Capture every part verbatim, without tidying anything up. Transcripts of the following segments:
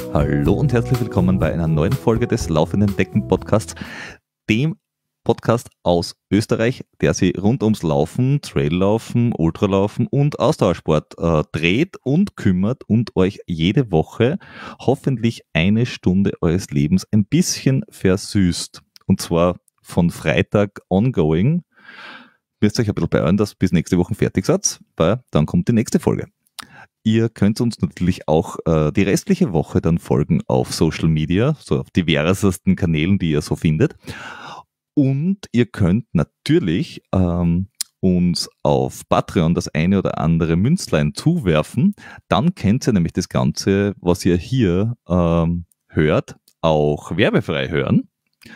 Hallo und herzlich willkommen bei einer neuen Folge des Laufenden Decken Podcasts, dem Podcast aus Österreich, der sich rund ums Laufen, Traillaufen, Ultralaufen und Ausdauersport äh, dreht und kümmert und euch jede Woche hoffentlich eine Stunde eures Lebens ein bisschen versüßt. Und zwar von Freitag ongoing. Müsst euch ein bisschen beeilen, dass bis nächste Woche fertig seid, weil dann kommt die nächste Folge. Ihr könnt uns natürlich auch äh, die restliche Woche dann folgen auf Social Media, so auf diversesten Kanälen, die ihr so findet. Und ihr könnt natürlich ähm, uns auf Patreon das eine oder andere Münzlein zuwerfen. Dann könnt ihr nämlich das Ganze, was ihr hier ähm, hört, auch werbefrei hören.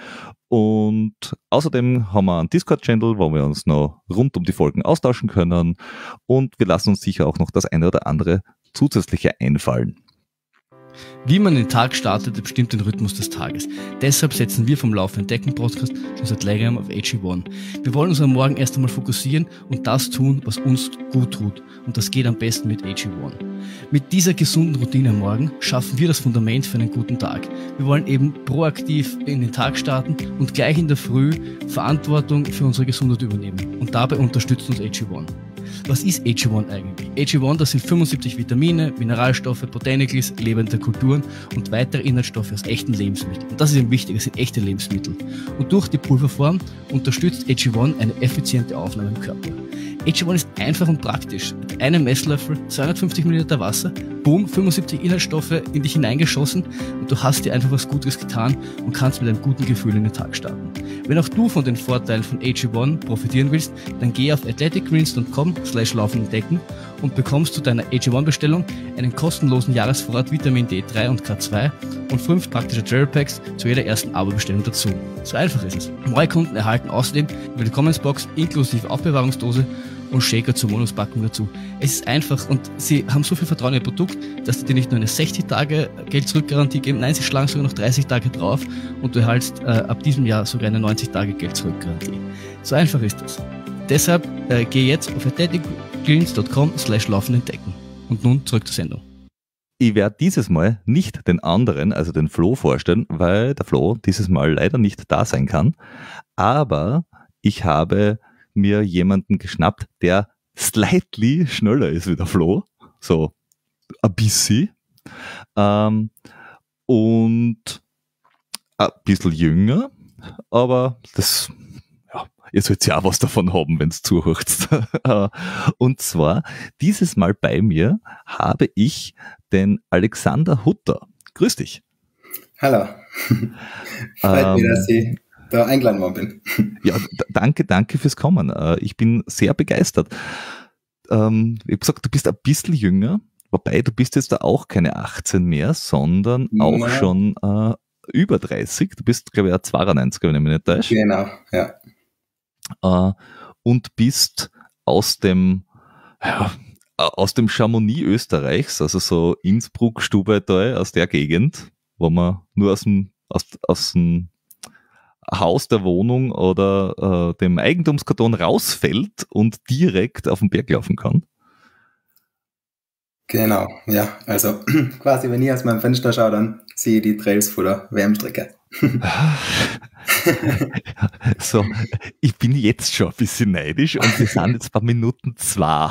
Und außerdem haben wir einen Discord-Channel, wo wir uns noch rund um die Folgen austauschen können. Und wir lassen uns sicher auch noch das eine oder andere zusätzliche einfallen. Wie man den Tag startet, bestimmt den Rhythmus des Tages. Deshalb setzen wir vom Laufenden Decken Podcast schon seit längerem auf A G eins. Wir wollen uns am Morgen erst einmal fokussieren und das tun, was uns gut tut. Und das geht am besten mit A G eins. Mit dieser gesunden Routine am Morgen schaffen wir das Fundament für einen guten Tag. Wir wollen eben proaktiv in den Tag starten und gleich in der Früh Verantwortung für unsere Gesundheit übernehmen. Und dabei unterstützt uns A G eins. Was ist A G eins eigentlich? A G eins, das sind fünfundsiebzig Vitamine, Mineralstoffe, Botanicals, lebende Kulturen und weitere Inhaltsstoffe aus echten Lebensmitteln. Und das ist eben wichtig, es sind echte Lebensmittel. Und durch die Pulverform unterstützt A G eins eine effiziente Aufnahme im Körper. A G eins ist einfach und praktisch. Mit einem Messlöffel, zweihundertfünfzig Milliliter Wasser, boom, fünfundsiebzig Inhaltsstoffe in dich hineingeschossen und du hast dir einfach was Gutes getan und kannst mit einem guten Gefühl in den Tag starten. Wenn auch du von den Vorteilen von A G eins profitieren willst, dann geh auf athleticgreens dot com slash laufenden Decken und bekommst zu deiner A G eins Bestellung einen kostenlosen Jahresvorrat Vitamin D drei und K zwei und fünf praktische Trail Packs zu jeder ersten Abo-Bestellung dazu. So einfach ist es. Neue Kunden erhalten außerdem eine Willkommensbox inklusive Aufbewahrungsdose und Shaker zur Bonuspackung dazu. Es ist einfach und sie haben so viel Vertrauen in ihr Produkt, dass sie dir nicht nur eine sechzig Tage Geld-Zurück-Garantie geben, nein, sie schlagen sogar noch dreißig Tage drauf und du erhaltst äh, ab diesem Jahr sogar eine neunzig Tage Geld-Zurück-Garantie. So einfach ist das. Deshalb äh, geh jetzt auf athleticgreens dot com slash laufenden Decken. Und nun zurück zur Sendung. Ich werde dieses Mal nicht den anderen, also den Flo, vorstellen, weil der Flo dieses Mal leider nicht da sein kann. Aber ich habe mir jemanden geschnappt, der slightly schneller ist wie der Flo. So ein bisschen. Ähm, und ein bisschen jünger. Aber das... Ihr sollt ja auch was davon haben, wenn es zuhört. Und zwar, dieses Mal bei mir habe ich den Alexander Hutter. Grüß dich. Hallo. Freut ähm, mich, dass ich da eingeladen worden bin. Ja, d- danke, danke fürs Kommen. Ich bin sehr begeistert. Ähm, ich habe gesagt, du bist ein bisschen jünger, wobei du bist jetzt da auch keine achtzehn mehr, sondern auch ja. schon äh, über dreißig. Du bist, glaube ich, auch zweiundneunziger, wenn ich mich nicht täusche. Genau, ja. Uh, und bist aus dem ja, aus dem Chamonix Österreichs, also so Innsbruck, Stubaital, aus der Gegend, wo man nur aus dem, aus, aus dem Haus der Wohnung oder uh, dem Eigentumskarton rausfällt und direkt auf den Berg laufen kann. Genau, ja, also quasi, wenn ich aus meinem Fenster schaue, dann sehe ich die Trails von der W M-Strecke. So, ich bin jetzt schon ein bisschen neidisch und wir sind jetzt bei Minuten zwei.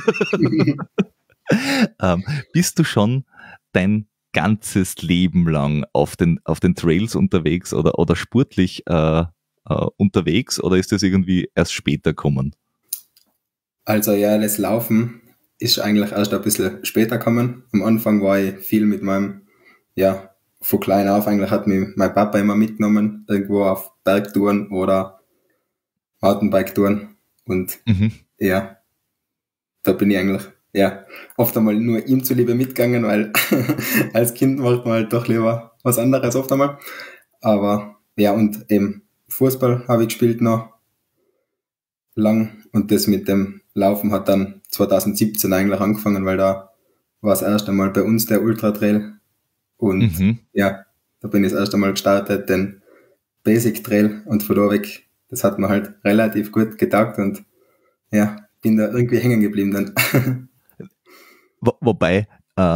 ähm, bist du schon dein ganzes Leben lang auf den, auf den Trails unterwegs oder, oder sportlich äh, äh, unterwegs oder ist das irgendwie erst später gekommen? Also ja, das Laufen ist eigentlich erst ein bisschen später gekommen. Am Anfang war ich viel mit meinem, ja, von klein auf eigentlich hat mich mein Papa immer mitgenommen, irgendwo auf Bergtouren oder Mountainbike-Touren. Und mhm. ja, da bin ich eigentlich, ja, oft einmal nur ihm zuliebe mitgegangen, weil als Kind macht man halt doch lieber was anderes oft einmal. Aber ja, und eben Fußball habe ich gespielt noch lang und das mit dem Laufen hat dann zwanzig siebzehn eigentlich angefangen, weil da war das erste Mal bei uns der Ultra Trail. Und mhm. ja, da bin ich das erste Mal gestartet, den Basic Trail und von da weg, das hat mir halt relativ gut getaugt und ja, bin da irgendwie hängen geblieben dann. Wo, wobei, äh,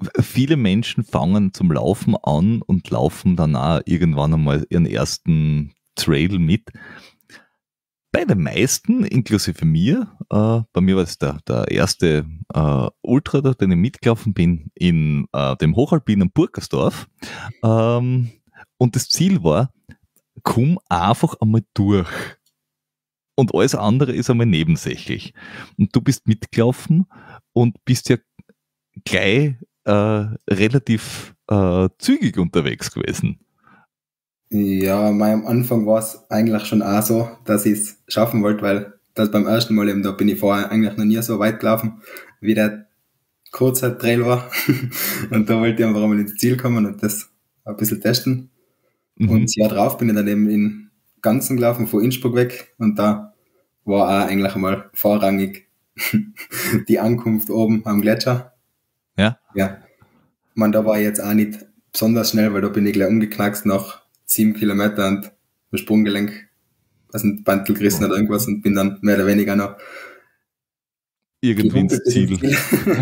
viele Menschen fangen zum Laufen an und laufen dann auch irgendwann einmal ihren ersten Trail mit. Bei den meisten, inklusive mir, äh, bei mir war es der, der erste äh, Ultra, den ich mitgelaufen bin, in äh, dem hochalpinen Burgersdorf. Ähm, und das Ziel war, komm einfach einmal durch. Und alles andere ist einmal nebensächlich. Und du bist mitgelaufen und bist ja gleich äh, relativ äh, zügig unterwegs gewesen. Ja, mein, am Anfang war es eigentlich schon auch so, dass ich es schaffen wollte, weil das beim ersten Mal eben, da bin ich vorher eigentlich noch nie so weit gelaufen, wie der kurze Trail war. Und da wollte ich einfach einmal ins Ziel kommen und das ein bisschen testen. Mhm. Und das Jahr drauf bin ich dann eben in Ganzen gelaufen, von Innsbruck weg. Und da war auch eigentlich einmal vorrangig die Ankunft oben am Gletscher. Ja? Ja. Man, da war ich jetzt auch nicht besonders schnell, weil da bin ich gleich umgeknackst nach sieben Kilometer und ein Sprunggelenk, also ein Bandel gerissen oder irgendwas und bin dann mehr oder weniger noch irgendwie ins Ziel. Ziel.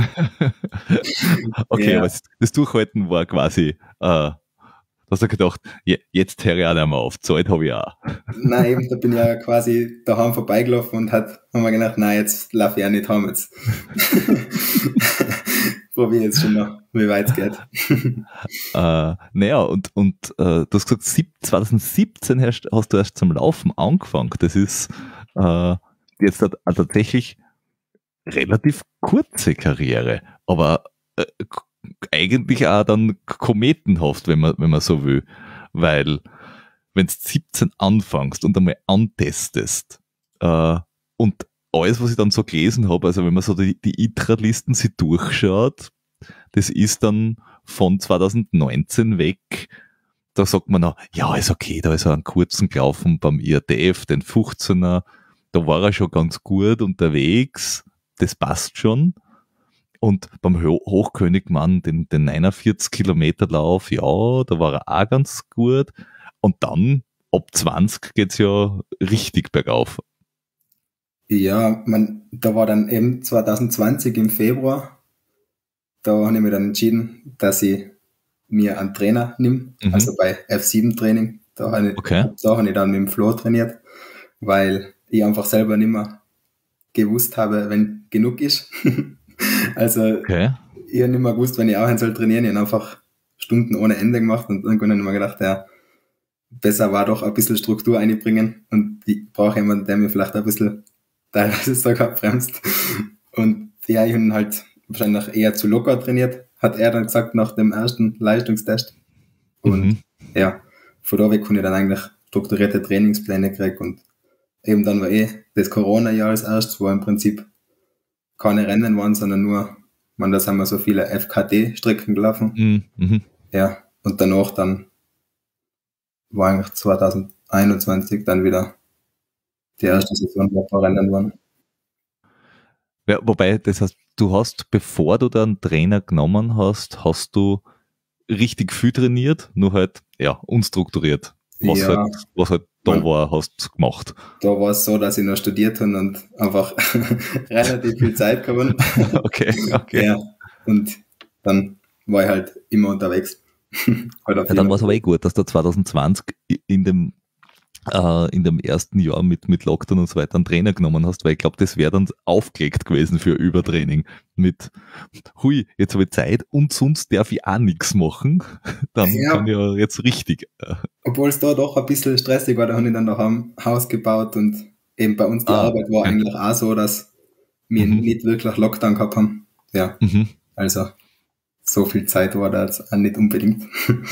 Okay, ja. Aber das Durchhalten war quasi, äh, da hast du gedacht, jetzt höre ich auch nicht mehr auf, Zeit habe ich auch. Nein, eben, da bin ich ja quasi daheim vorbeigelaufen und hat, haben wir gedacht, nein, jetzt laufe ich auch nicht heim, jetzt probiere jetzt schon noch, wie weit es geht. äh, naja, und, und äh, du hast gesagt, zwanzig siebzehn hast, hast du erst zum Laufen angefangen. Das ist äh, jetzt eine tatsächlich relativ kurze Karriere, aber äh, eigentlich auch dann kometenhaft, wenn man, wenn man so will. Weil, wenn du siebzehn anfängst und einmal antestest äh, und alles, was ich dann so gelesen habe, also wenn man so die, die I T R A-Listen sich durchschaut, das ist dann von zwanzig neunzehn weg, da sagt man noch, ja, ist okay, da ist er einen kurzen gelaufen beim I A T F, den fünfzehner, da war er schon ganz gut unterwegs, das passt schon. Und beim Ho- Hochkönigmann, den, den neunundvierzig Kilometer Lauf, ja, da war er auch ganz gut. Und dann, ab zwanzig geht's ja richtig bergauf. Ja, man, da war dann eben zwanzig zwanzig im Februar, da habe ich mich dann entschieden, dass ich mir einen Trainer nehme, mhm. also bei F sieben Training, da habe ich, okay. da habe ich dann mit dem Flo trainiert, weil ich einfach selber nicht mehr gewusst habe, wenn genug ist. Also okay. ich habe nicht mehr gewusst, wenn ich auch soll trainieren, ich habe einfach Stunden ohne Ende gemacht und irgendwann habe ich mir gedacht, ja, besser war doch ein bisschen Struktur einbringen und ich brauche jemanden, der mir vielleicht ein bisschen teilweise sogar bremst. Und ja, ich habe halt wahrscheinlich eher zu locker trainiert, hat er dann gesagt nach dem ersten Leistungstest. Und mhm. ja, von da weg konnte ich dann eigentlich strukturierte Trainingspläne kriegen und eben dann war eh das Corona-Jahr als erstes, wo im Prinzip keine Rennen waren, sondern nur, man, da sind wir so viele F K T-Strecken gelaufen. Mhm. Ja, und danach dann war eigentlich zwanzig einundzwanzig dann wieder die erste Saison, wo ein paar Rennen waren. Ja, wobei, das heißt, du hast, bevor du da einen Trainer genommen hast, hast du richtig viel trainiert, nur halt, ja, unstrukturiert. Was, ja, halt, was halt da man, war, hast du gemacht. Da war es so, dass ich noch studiert habe und einfach relativ viel Zeit gehabt. Okay, okay. Ja, und dann war ich halt immer unterwegs. halt ja, dann war es aber eh gut, dass du zwanzig zwanzig in dem äh, in dem ersten Jahr mit, mit Lockdown und so weiter einen Trainer genommen hast, weil ich glaube, das wäre dann aufgelegt gewesen für Übertraining. Mit, hui, jetzt habe ich Zeit und sonst darf ich auch nichts machen. Dann ja. kann ich ja jetzt richtig. Äh, Obwohl es da doch ein bisschen stressig war, da habe ich dann noch ein Haus gebaut und eben bei uns die ah, Arbeit war okay. eigentlich auch so, dass wir mhm. nicht wirklich Lockdown gehabt haben. Ja, mhm. also so viel Zeit war da jetzt auch nicht unbedingt.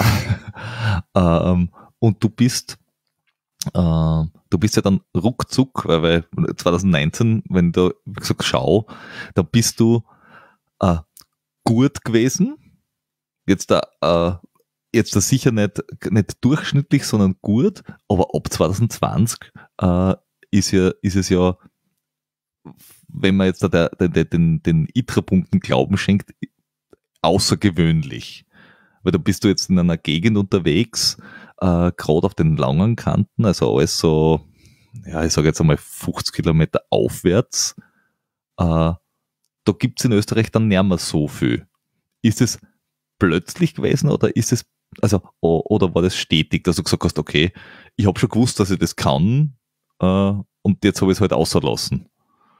ähm, und du bist äh, du bist ja dann ruckzuck, weil, weil zwanzig neunzehn, wenn du, wie gesagt, schau, da bist du äh, gut gewesen. Jetzt da, äh, jetzt da sicher nicht, nicht durchschnittlich, sondern gut, aber ab zwanzig zwanzig äh, ist ja, ist es ja, wenn man jetzt da der, der, den, den I T R A-Punkten Glauben schenkt, außergewöhnlich. Weil da bist du jetzt in einer Gegend unterwegs, äh, gerade auf den langen Kanten, also alles so, ja, ich sage jetzt einmal fünfzig Kilometer aufwärts. Äh, da gibt es in Österreich dann nicht mehr so viel. Ist es plötzlich gewesen oder ist es, also, oder war das stetig, dass du gesagt hast, okay, ich habe schon gewusst, dass ich das kann äh, und jetzt habe ich es halt außerlassen?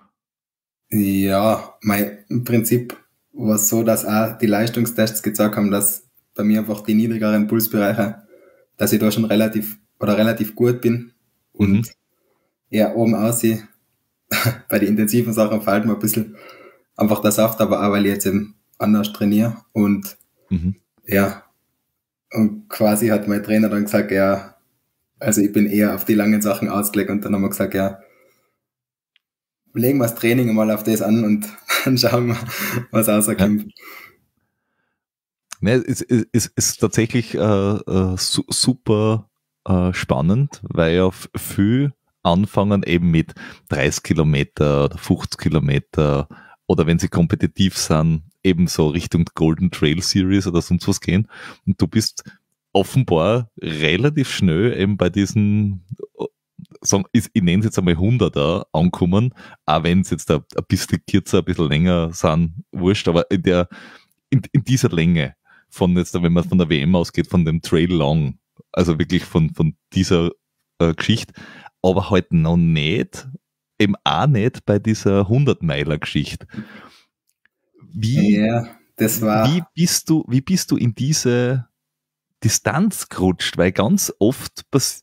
Ja, mein, im Prinzip war es so, dass auch die Leistungstests gezeigt haben, dass bei mir einfach die niedrigeren Pulsbereiche, dass ich da schon relativ oder relativ gut bin und Mhm. ja, oben aussiehe. Bei den intensiven Sachen fällt mir ein bisschen einfach der Saft, aber auch weil ich jetzt eben anders trainiere und Mhm. ja, und quasi hat mein Trainer dann gesagt, ja, also ich bin eher auf die langen Sachen ausgelegt und dann haben wir gesagt, ja, legen wir das Training mal auf das an und dann schauen wir, was rauskommt. Ja. Ne, es ist, ist, ist tatsächlich äh, äh, su super äh, spannend, weil ja viel anfangen eben mit dreißig Kilometer oder fünfzig Kilometer oder wenn sie kompetitiv sind, eben so Richtung Golden Trail Series oder sonst was gehen. Und du bist offenbar relativ schnell eben bei diesen, sagen, ich, ich nenne es jetzt einmal hunderter ankommen, auch wenn es jetzt ein, ein bisschen kürzer, ein bisschen länger sind, wurscht, aber in, der, in, in dieser Länge von jetzt, wenn man von der W M ausgeht, von dem Trail Long, also wirklich von, von dieser äh, Geschichte, aber halt noch nicht, eben auch nicht bei dieser hundert-Meiler-Geschichte. Wie, Ja, das war. wie bist du, wie bist du in diese Distanz gerutscht? Weil ganz oft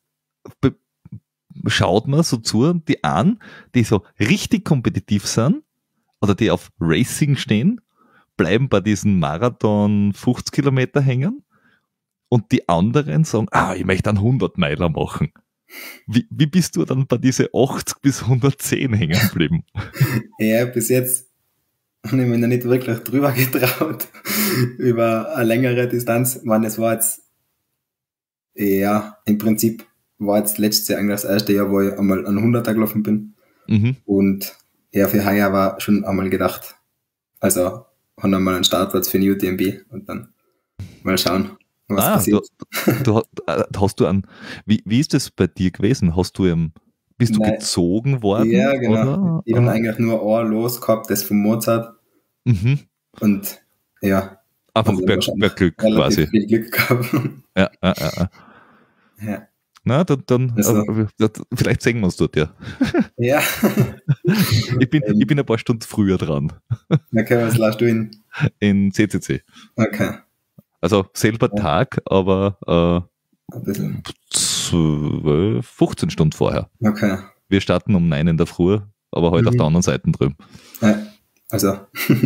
schaut man so zu, die an, die so richtig kompetitiv sind oder die auf Racing stehen, bleiben bei diesen Marathon fünfzig Kilometer hängen und die anderen sagen, ah, ich möchte einen hundert Meiler machen. Wie, wie bist du dann bei diese achtzig bis hundertzehn hängen geblieben? Ja, bis jetzt habe ich mich noch nicht wirklich drüber getraut über eine längere Distanz. Ich meine, es war jetzt, ja, im Prinzip war jetzt letztes Jahr eigentlich das erste Jahr, wo ich einmal einen hunderter gelaufen bin. Mhm. Und ja, für heuer war schon einmal gedacht, also haben wir mal einen Startplatz für den U T M B und dann mal schauen, was ah, passiert. Du, du, hast du an, wie, wie ist das bei dir gewesen? Hast du im, bist du Nein. gezogen worden? Ja, genau. Oder? Ich habe eigentlich nur ein Los gehabt, das von Mozart. Mhm. Und ja. Einfach per, per Glück quasi. Viel Glück gehabt. Ja, ja, ja. Ja. Na, dann, dann Also. äh, vielleicht sehen wir uns dort, ja. Ja. ich, bin, ich bin ein paar Stunden früher dran. Okay, was lässt du in? In C C C. Okay. Also selber Ja. Tag, aber Ein bisschen. äh, zwölf, fünfzehn Stunden vorher. Okay. Wir starten um neun in der Früh, aber heute Mhm. auf der anderen Seite drüben. Ja. Also.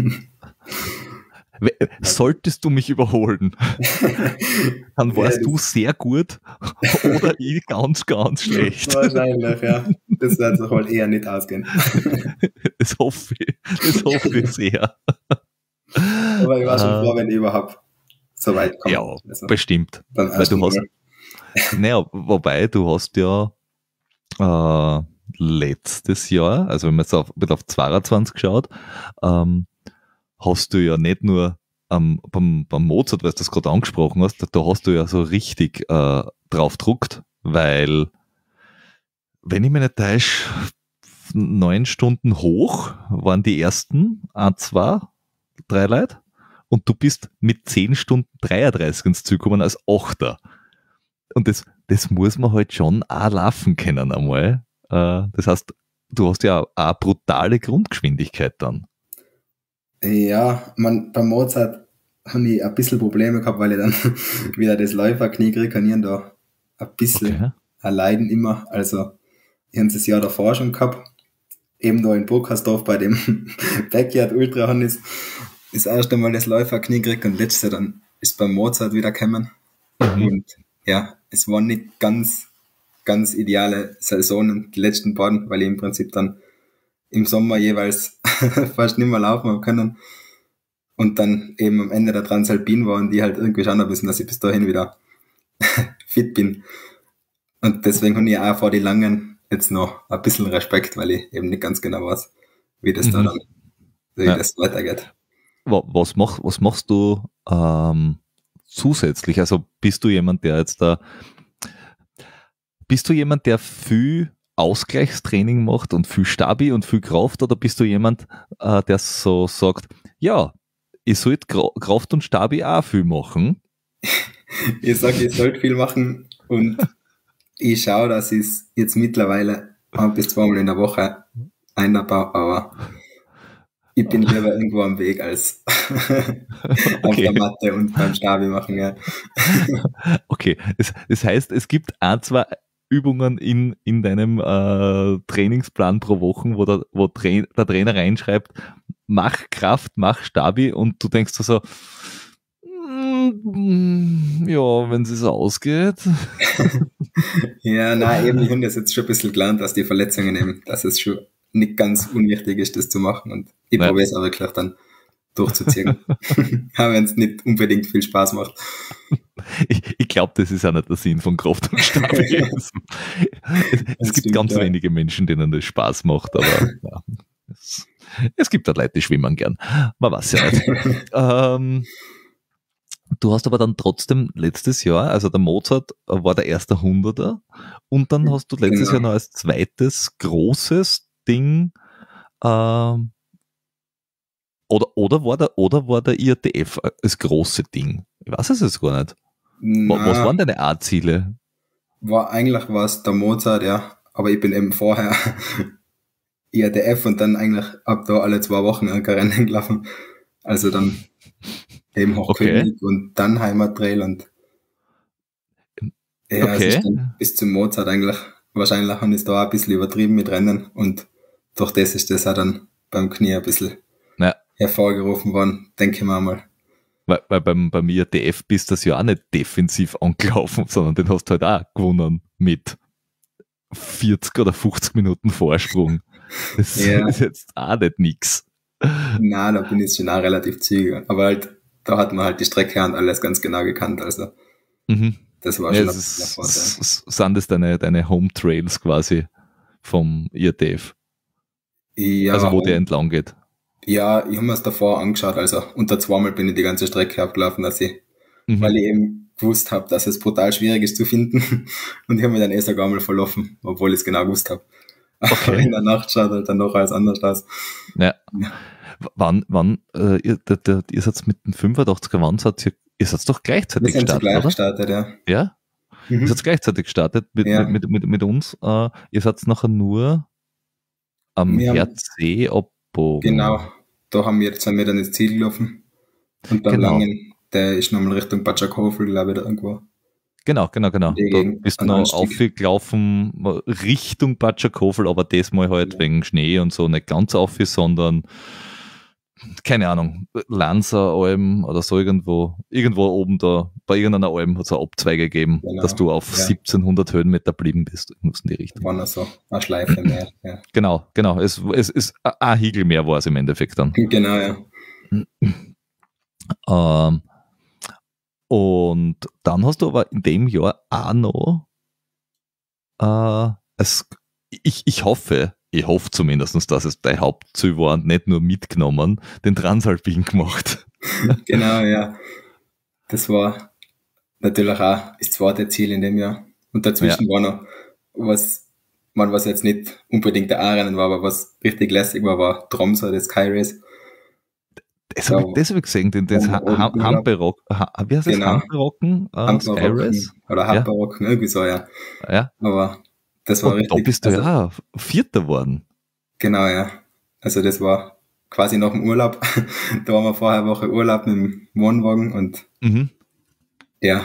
Solltest du mich überholen, dann warst Ja, du sehr gut oder ich ganz, ganz schlecht. Wahrscheinlich, ja. Das wird sich wohl eher nicht ausgehen. Das hoffe ich, das hoffe ich sehr. Aber ich war schon Äh, froh, wenn ich überhaupt so weit komme. Ja, Also, bestimmt. beim Weil ersten du hast, Mal. naja, wobei du hast ja äh, letztes Jahr, also wenn man jetzt auf, wird auf zweiundzwanzig geschaut, ähm, hast du ja nicht nur ähm, beim, beim Mozart, weil du das gerade angesprochen hast, da hast du ja so richtig äh, drauf druckt, weil, wenn ich mich nicht täusche, neun Stunden hoch waren die ersten, ein, zwei, drei Leute und du bist mit zehn Stunden dreiunddreißig ins Ziel gekommen als Achter. Und das, das muss man halt schon auch laufen können einmal. Äh, das heißt, du hast ja auch eine brutale Grundgeschwindigkeit dann. Ja, man, beim Mozart habe ich ein bisschen Probleme gehabt, weil ich dann wieder das Läuferknie kriege und ich da ein bisschen Okay. ein Leiden immer. Also, ich habe das Jahr davor schon gehabt. Eben da in Burgersdorf bei dem Backyard Ultra habe ich das erste Mal das Läuferknie gekriegt und letztes Jahr dann ist beim Mozart wieder gekommen. Mhm. Und ja, es waren nicht ganz, ganz ideale Saisonen, die letzten beiden, weil ich im Prinzip dann im Sommer jeweils fast nicht mehr laufen haben können. Und dann eben am Ende der Transalpin war und die halt irgendwie schauen müssen, dass ich bis dahin wieder fit bin. Und deswegen habe ich auch vor die Langen jetzt noch ein bisschen Respekt, weil ich eben nicht ganz genau weiß, wie das Mhm. da dann, wie Ja. das weitergeht. Wa- Was, mach, was machst du ähm, zusätzlich? Also bist du jemand, der jetzt da, bist du jemand, der viel Ausgleichstraining macht und viel Stabi und viel Kraft, oder bist du jemand, äh, der so sagt, ja, ich sollte Kraft und Stabi auch viel machen. Ich sage, ich sollte viel machen und ich schaue, dass ich es jetzt mittlerweile ein bis zweimal in der Woche einbaue, aber ich bin lieber irgendwo am Weg als auf Okay. der Matte und beim Stabi machen. Ja. Okay, das, das heißt, es gibt ein, zwei Übungen in, in deinem äh, Trainingsplan pro Woche, wo, der, wo Tra- der Trainer reinschreibt, mach Kraft, mach Stabi und du denkst dir so, mm, ja, wenn es ausgeht. Ja, nein, eben, ich habe das jetzt schon ein bisschen gelernt, dass die Verletzungen eben, dass es schon nicht ganz unwichtig ist, das zu machen und ich Nein. probiere es auch wirklich dann durchzuziehen. Auch wenn es nicht unbedingt viel Spaß macht. Ich, ich glaube, das ist auch nicht der Sinn von Kraft und Stabi. es es Das gibt stimmt, ganz ja. wenige Menschen, denen das Spaß macht, aber ja, es, es gibt auch Leute, die schwimmen gern. Man weiß ja nicht. ähm, du hast aber dann trotzdem letztes Jahr, also der Mozart war der erste Hunderter und dann hast du letztes Genau. Jahr noch als zweites großes Ding ähm, oder, oder, war der, oder war der I A T F das große Ding? Ich weiß es jetzt gar nicht. Wa- Was Na, waren deine A-Ziele? war eigentlich was der Mozart, ja, aber ich bin eben vorher I A T F und dann eigentlich ab da alle zwei Wochen ein Rennen gelaufen. Also dann eben Hochkönig und dann Heimattrail und ja, es Okay. ist dann bis zum Mozart eigentlich, wahrscheinlich haben es da auch ein bisschen übertrieben mit Rennen und durch das ist das auch dann beim Knie ein bisschen Ja. hervorgerufen worden, denke ich mir mal. Weil, weil beim, beim I A T F bist du das ja auch nicht defensiv angelaufen, sondern den hast du halt auch gewonnen mit vierzig oder fünfzig Minuten Vorsprung. Das Ja. ist jetzt auch nicht nix. Na, da bin ich schon auch relativ zügig, aber halt, da hat man halt die Strecke und alles ganz genau gekannt, also Mhm. das war Ja, schon es ein ist, bisschen Vorteil. s- s- sind das deine, deine Home Trails quasi vom I A T F? Ja, Also wo der entlang geht. ja, ich habe mir das davor angeschaut, also unter zweimal bin ich die ganze Strecke abgelaufen, dass ich, Mhm. weil ich eben gewusst habe, dass es brutal schwierig ist zu finden und ich habe mich dann eh sogar mal verlaufen, obwohl ich es genau gewusst habe. Okay. Aber in der Nacht schaut halt dann noch alles anders aus. Ja. Ja. W- Wann, wann, äh, ihr, der, der, ihr seid mit dem fünfundachtziger, wann seid ihr, ihr seid doch Wir gleichzeitig sind gestartet, zugleich oder? gestartet, ja. Ja? Ihr Mhm. seid gleichzeitig gestartet mit, Ja. mit, mit, mit, mit uns. Äh, ihr seid nachher nur am Wir haben- H C abbogen. Genau, da haben wir, sind wir dann ins Ziel gelaufen und beim Genau. Langen, der ist nochmal Richtung Batschakofel, glaube ich, da irgendwo. Genau, genau, genau. Die Da Gegend, bist du ein noch Anstieg. aufgelaufen Richtung Batschakofel, aber diesmal halt Ja. wegen Schnee und so nicht ganz auf, sondern keine Ahnung, Lanzer Alm oder so irgendwo, irgendwo oben da, bei irgendeiner Alm hat es eine Abzweige gegeben, Genau, dass du auf ja. siebzehnhundert Höhenmeter geblieben bist. Irgendwas in die Richtung. War noch so eine Schleife mehr. Ja. Genau, genau. Es, es ist ein Hügel mehr war es im Endeffekt dann. Genau, ja. Ähm, und dann hast du aber in dem Jahr auch noch, äh, es, ich, ich hoffe, ich hoffe zumindest, dass es dein Hauptziel war und nicht nur mitgenommen, den Transalpin gemacht. Genau, ja. Das war natürlich auch das zweite Ziel in dem Jahr. Und dazwischen war noch was, man was jetzt nicht unbedingt der A-Rennen war, aber was richtig lässig war, war Tromsø, das Sky Race. Das habe Ja, ich, das hab ich gesehen, den, das um- ha um ha Urlaub. Hamperock, ha wie heißt das? Genau. Hamperocken? Äh, Sky Hamperocken Race? oder Ja. Hamperocken, irgendwie so, ja. Ja. Aber das war Und richtig. da bist du also, ja Vierter geworden. Genau, ja. Also das war quasi nach dem Urlaub. Da waren wir vorher eine Woche Urlaub mit dem Wohnwagen und Mhm. ja,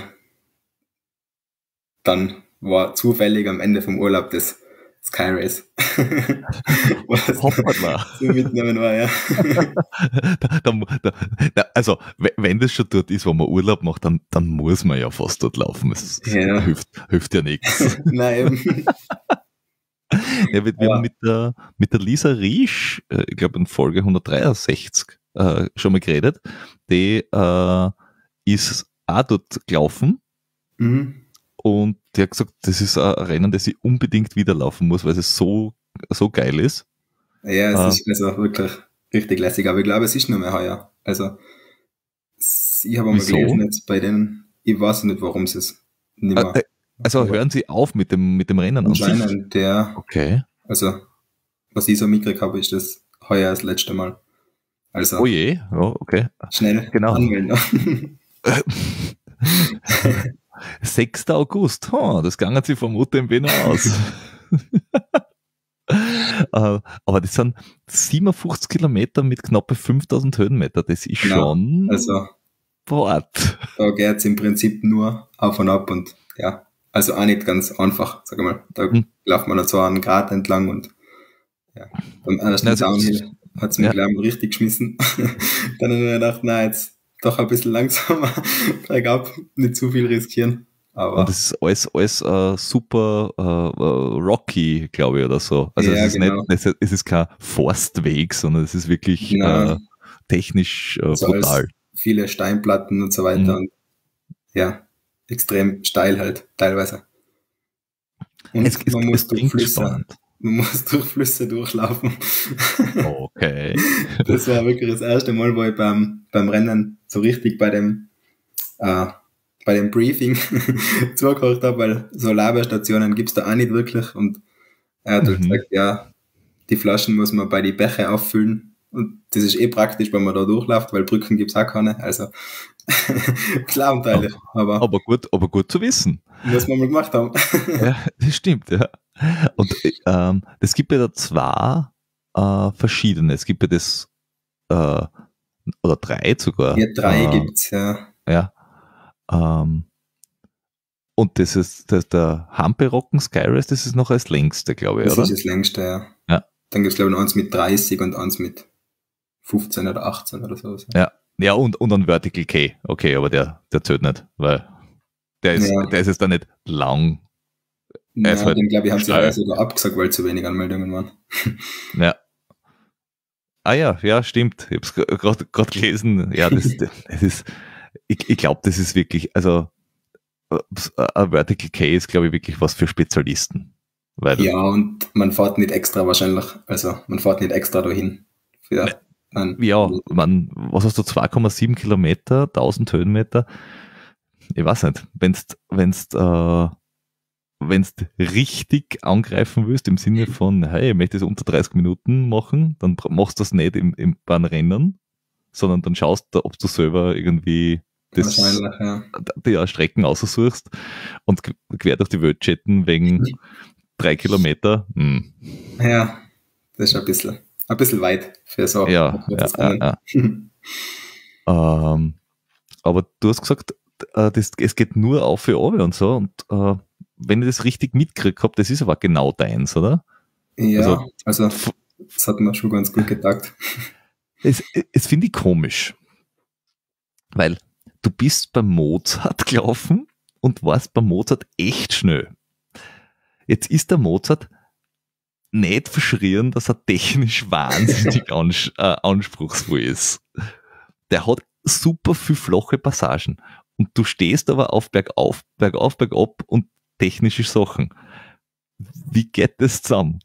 dann war zufällig am Ende vom Urlaub das Sky Race. Was Hoppala. so mitgenommen war, ja. da, da, da, da, also, we- wenn das schon dort ist, wo man Urlaub macht, dann, dann muss man ja fast dort laufen. Es Ja. hilft, hilft ja nichts. Nein, eben. Ja, wir, wir Aber- haben mit der, mit der Lisa Riesch, äh, ich glaube in Folge hundertdreiundsechzig, äh, schon mal geredet. Die äh, ist auch dort gelaufen Mhm. und die hat gesagt, das ist ein Rennen, das ich unbedingt wieder laufen muss, weil es so, so geil ist. Ja, es Ah. ist also wirklich richtig lässig, aber ich glaube, es ist noch mehr heuer. Also, s- ich habe einmal Wieso? gelesen jetzt bei denen, ich weiß nicht, warum sie es nicht mehr. Äh, äh, Also Aber hören Sie auf mit dem, mit dem Rennen an sich. anscheinend, der, Okay. also, was ich so mitgekriegt habe, ist das heuer das letzte Mal. Also Oh je, ja, okay. schnell Genau. anmelden. sechster August, oh, das gangen sie vom U T M B noch aus. Äh, aber das sind siebenundfünfzig Kilometer mit knappe fünftausend Höhenmeter. Das ist Genau. schon Also Fort. da geht's im Prinzip nur auf und ab und ja, also auch nicht ganz einfach, sag ich mal. Da Hm. laufen wir noch so einen Grat entlang und ja, beim ersten Also, Downhill hat's mich ja. gleich mal richtig geschmissen. Dann habe ich mir gedacht, na jetzt doch ein bisschen langsamer, bergab, nicht zu viel riskieren. Aber Und es ist alles, alles äh, super äh, äh, rocky, glaube ich, oder so. Also Ja, es ist genau. nicht, es ist- es ist kein Forstweg, sondern es ist wirklich Nein. äh, technisch äh, so brutal. als viele Steinplatten und so weiter Mhm. und ja, extrem steil halt teilweise. Und Es, es, man es muss durch klingt Flüsse, spannend. man muss durch Flüsse durchlaufen. Okay. Das war wirklich das erste Mal, wo ich beim, beim Rennen so richtig bei dem, äh, bei dem Briefing zugehört habe, weil so Laberstationen gibt's da auch nicht wirklich und er hat halt Mhm. gesagt, ja, die Flaschen muss man bei die Bäche auffüllen und das ist eh praktisch, wenn man da durchläuft, weil Brücken gibt's auch keine, also klar und teilig, aber Aber gut, aber gut zu wissen. muss man mal gemacht haben. Ja, das stimmt, ja. Und ähm, es gibt ja da zwei äh, verschiedene. Es gibt ja das, äh, oder drei sogar. Ja, drei äh, gibt's, ja. Ja. Ähm, und das ist das, der Hamperocken Skyrace, das ist noch als längste, glaube ich, Das oder? ist das längste, ja. Ja. Dann gibt's glaube ich noch eins mit dreißig und eins mit fünfzehn oder achtzehn oder so. Ja, ja und, und ein Vertical K. Okay, aber der, der zählt nicht, weil der ist, Ja. der ist jetzt da nicht lang. Ja, ist halt den glaube ich haben sie steil. sogar abgesagt, weil zu wenig Anmeldungen waren. Ja. Ah ja, ja, stimmt. Ich habe es gerade gelesen. Ja, das, das ist, ich, ich glaube, das ist wirklich, also ein Vertical K ist, glaube ich, wirklich was für Spezialisten. Weil Ja, und man fährt nicht extra wahrscheinlich, also man fährt nicht extra dahin. Für einen, ja, man, was hast du, zwei Komma sieben Kilometer, tausend Höhenmeter? Ich weiß nicht, wenn's, wenn's, äh, wenn's richtig angreifen willst, im Sinne von, hey, ich möchte es unter dreißig Minuten machen, dann machst du das nicht im, im, beim Rennen, sondern dann schaust du, ob du selber irgendwie das, wahrscheinlich, ja. die Strecken aussuchst und quer durch die Welt jetten wegen drei Kilometer. Hm. Ja, das ist ein bisschen, ein bisschen weit für so Ja, ein ja, kurzes ja, Rennen. ja. Ähm, aber du hast gesagt, äh, das, es geht nur auf für Obe und so. Und äh, wenn ich das richtig mitgekriegt habe, das ist aber genau deins, oder? Ja, Also, also das hat mir schon ganz gut getaugt. Es, es finde ich komisch, weil du bist beim Mozart gelaufen und warst beim Mozart echt schnell. Jetzt ist der Mozart nicht verschrien, dass er technisch wahnsinnig ans, äh, anspruchsvoll ist. Der hat super viel flache Passagen und du stehst aber auf bergauf, bergauf, bergab und technische Sachen. Wie geht das zusammen?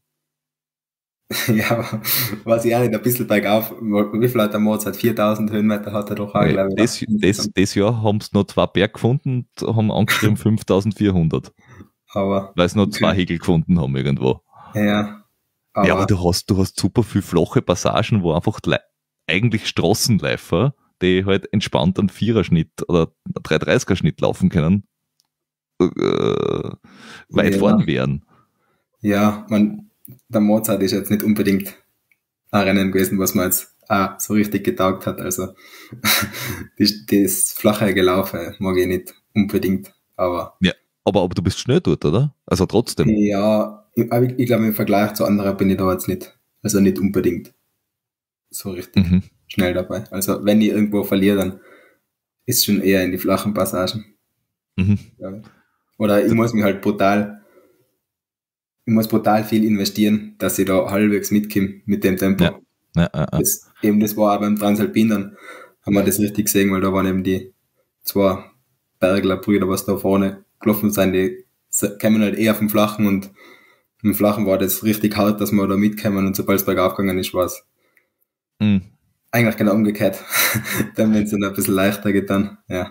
Ja, weiß ich auch nicht, ein bisschen bergauf. Wie viel hat der Mozart? viertausend Höhenmeter hat er doch auch, glaube ich. Das, das, das Jahr haben sie noch zwei Berg gefunden und haben angeschrieben fünftausendvierhundert. Aber, Weil sie noch zwei Hegel gefunden haben irgendwo. ja. Aber, Ja, aber du hast, du hast super viel flache Passagen, wo einfach le- eigentlich Straßenläufer, die halt entspannt einen Viererschnitt oder drei dreißiger Schnitt laufen können, äh, weit Ja. vorn wären. ja, man, der Mozart ist jetzt nicht unbedingt ein Rennen gewesen, was man jetzt auch so richtig getaugt hat. Also, das, das flache Gelaufe mag ich nicht unbedingt. Aber, Aber, aber du bist schnell dort, oder? Also trotzdem. ja, ich, aber ich, ich glaube, im Vergleich zu anderen bin ich da jetzt nicht, also nicht unbedingt so richtig Mhm. schnell dabei. Also, wenn ich irgendwo verliere, dann ist schon eher in die flachen Passagen. Mhm. Ja. Oder ich muss mich halt brutal, ich muss brutal viel investieren, dass ich da halbwegs mitkomme mit dem Tempo. Ja. Ja, ja, ja. Das, eben das war auch beim Transalpin, dann haben wir das richtig gesehen, weil da waren eben die zwei Bergler-Brüder, was da vorne gelaufen sind, die kommen halt eher vom Flachen und im Flachen war das richtig hart, dass wir da mitkommen und sobald es bergauf gegangen ist, war es Mhm. eigentlich genau umgekehrt. Dann, wenn es dann ein bisschen leichter geht, dann, ja.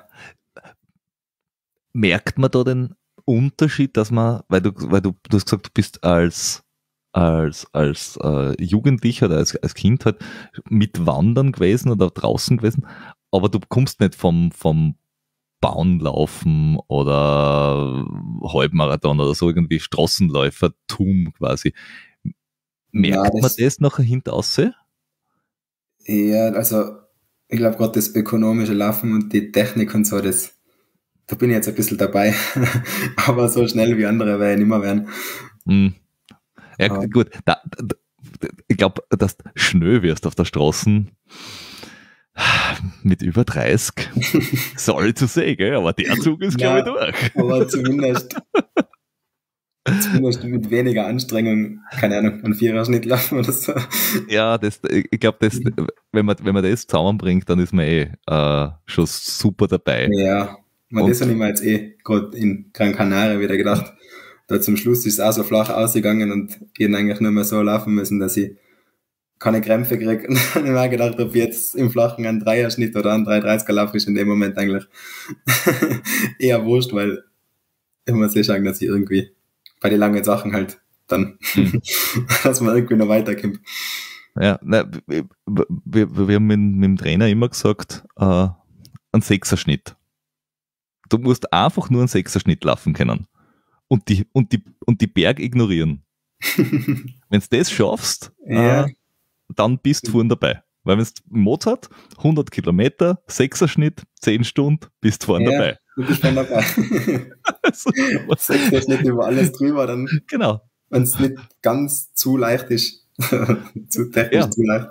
Merkt man da den Unterschied, dass man, weil du, weil du, du hast gesagt, du bist als als, als äh, Jugendlicher oder als, als Kind halt mit Wandern gewesen oder draußen gewesen, aber du kommst nicht vom, vom Bahnlaufen oder Halbmarathon oder so irgendwie Straßenläufertum quasi. Merkt Na, man das, das nachher hinter aussehen? ja, also ich glaube gerade das ökonomische Laufen und die Technik und so, das, da bin ich jetzt ein bisschen dabei. Aber so schnell wie andere werde ich nicht mehr werden. Hm. Ja, Aber gut, da, da, ich glaube, dass du schnell wirst auf der Straße mit über dreißig. Soll zu sehen, gell? Aber der Zug ist, glaube ich, na, durch. aber zumindest, zumindest mit weniger Anstrengung, keine Ahnung, einen Viererschnitt laufen oder so. Ja, das, ich glaube, das, wenn man, wenn man das zusammenbringt, dann ist man eh äh, schon super dabei. Ja, man, Und- das habe ich mir jetzt eh gerade in Gran Canaria wieder gedacht. Da zum Schluss ist es auch so flach ausgegangen und ich hätte eigentlich nur mehr so laufen müssen, dass ich keine Krämpfe kriege. Und dann habe ich mir gedacht, ob jetzt im Flachen ein Dreierschnitt oder ein drei dreißiger Lauf ist in dem Moment eigentlich eher wurscht, weil ich muss eh schauen, dass ich irgendwie bei den langen Sachen halt dann, Hm. dass man irgendwie noch weiterkommt. Ja, ne, wir, wir, wir haben mit, mit dem Trainer immer gesagt, äh, ein Sechserschnitt. Du musst einfach nur einen Sechserschnitt laufen können. Und die, und die, und die Berg ignorieren. Wenn du das schaffst, Ja. äh, dann bist du vorne dabei. Weil wenn du Mozart, hundert Kilometer, Sechserschnitt, zehn Stunden, bist du vorne Ja. dabei. Du bist schon dabei. Also, Sechserschnitt über alles drüber, dann, genau. wenn es nicht ganz zu leicht ist, zu technisch Ja. zu leicht.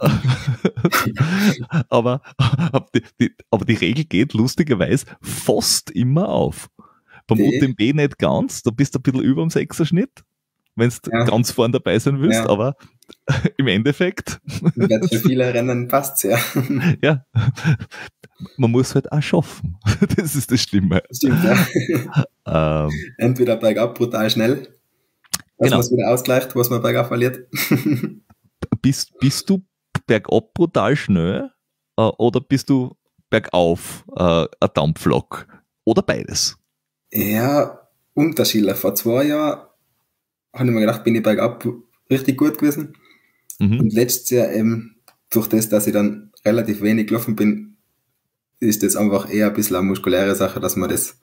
aber, aber, die, die, aber die Regel geht lustigerweise fast immer auf. Beim Die- U T M B nicht ganz, da bist du ein bisschen über dem Sechserschnitt, wenn du Ja. ganz vorne dabei sein willst, Ja. aber im Endeffekt, Und jetzt für viele Rennen passt's ja. ja, man muss halt auch schaffen. Das ist das Schlimme. Stimmt, ja. Ähm, Entweder bergab brutal schnell, dass Genau. man es wieder ausgleicht, was man bergab verliert. bist, bist du bergab brutal schnell äh, oder bist du bergauf äh, ein Dampflok? Oder beides? Ja, unterschiedlich. Vor zwei Jahren habe ich mir gedacht, bin ich bergab richtig gut gewesen. Mhm. Und letztes Jahr eben, durch das, dass ich dann relativ wenig gelaufen bin, ist das einfach eher ein bisschen eine muskuläre Sache, dass man das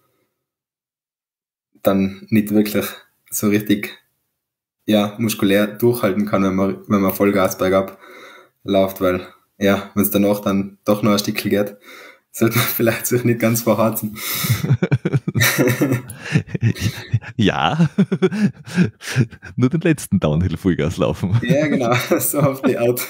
dann nicht wirklich so richtig, ja, muskulär durchhalten kann, wenn man, wenn man Vollgas bergab läuft, weil, ja, wenn es danach dann doch noch ein Stückchen geht, sollte man vielleicht sich nicht ganz verharzen. Ja, nur den letzten Downhill-Vollgas laufen. Ja, genau, so auf die Art.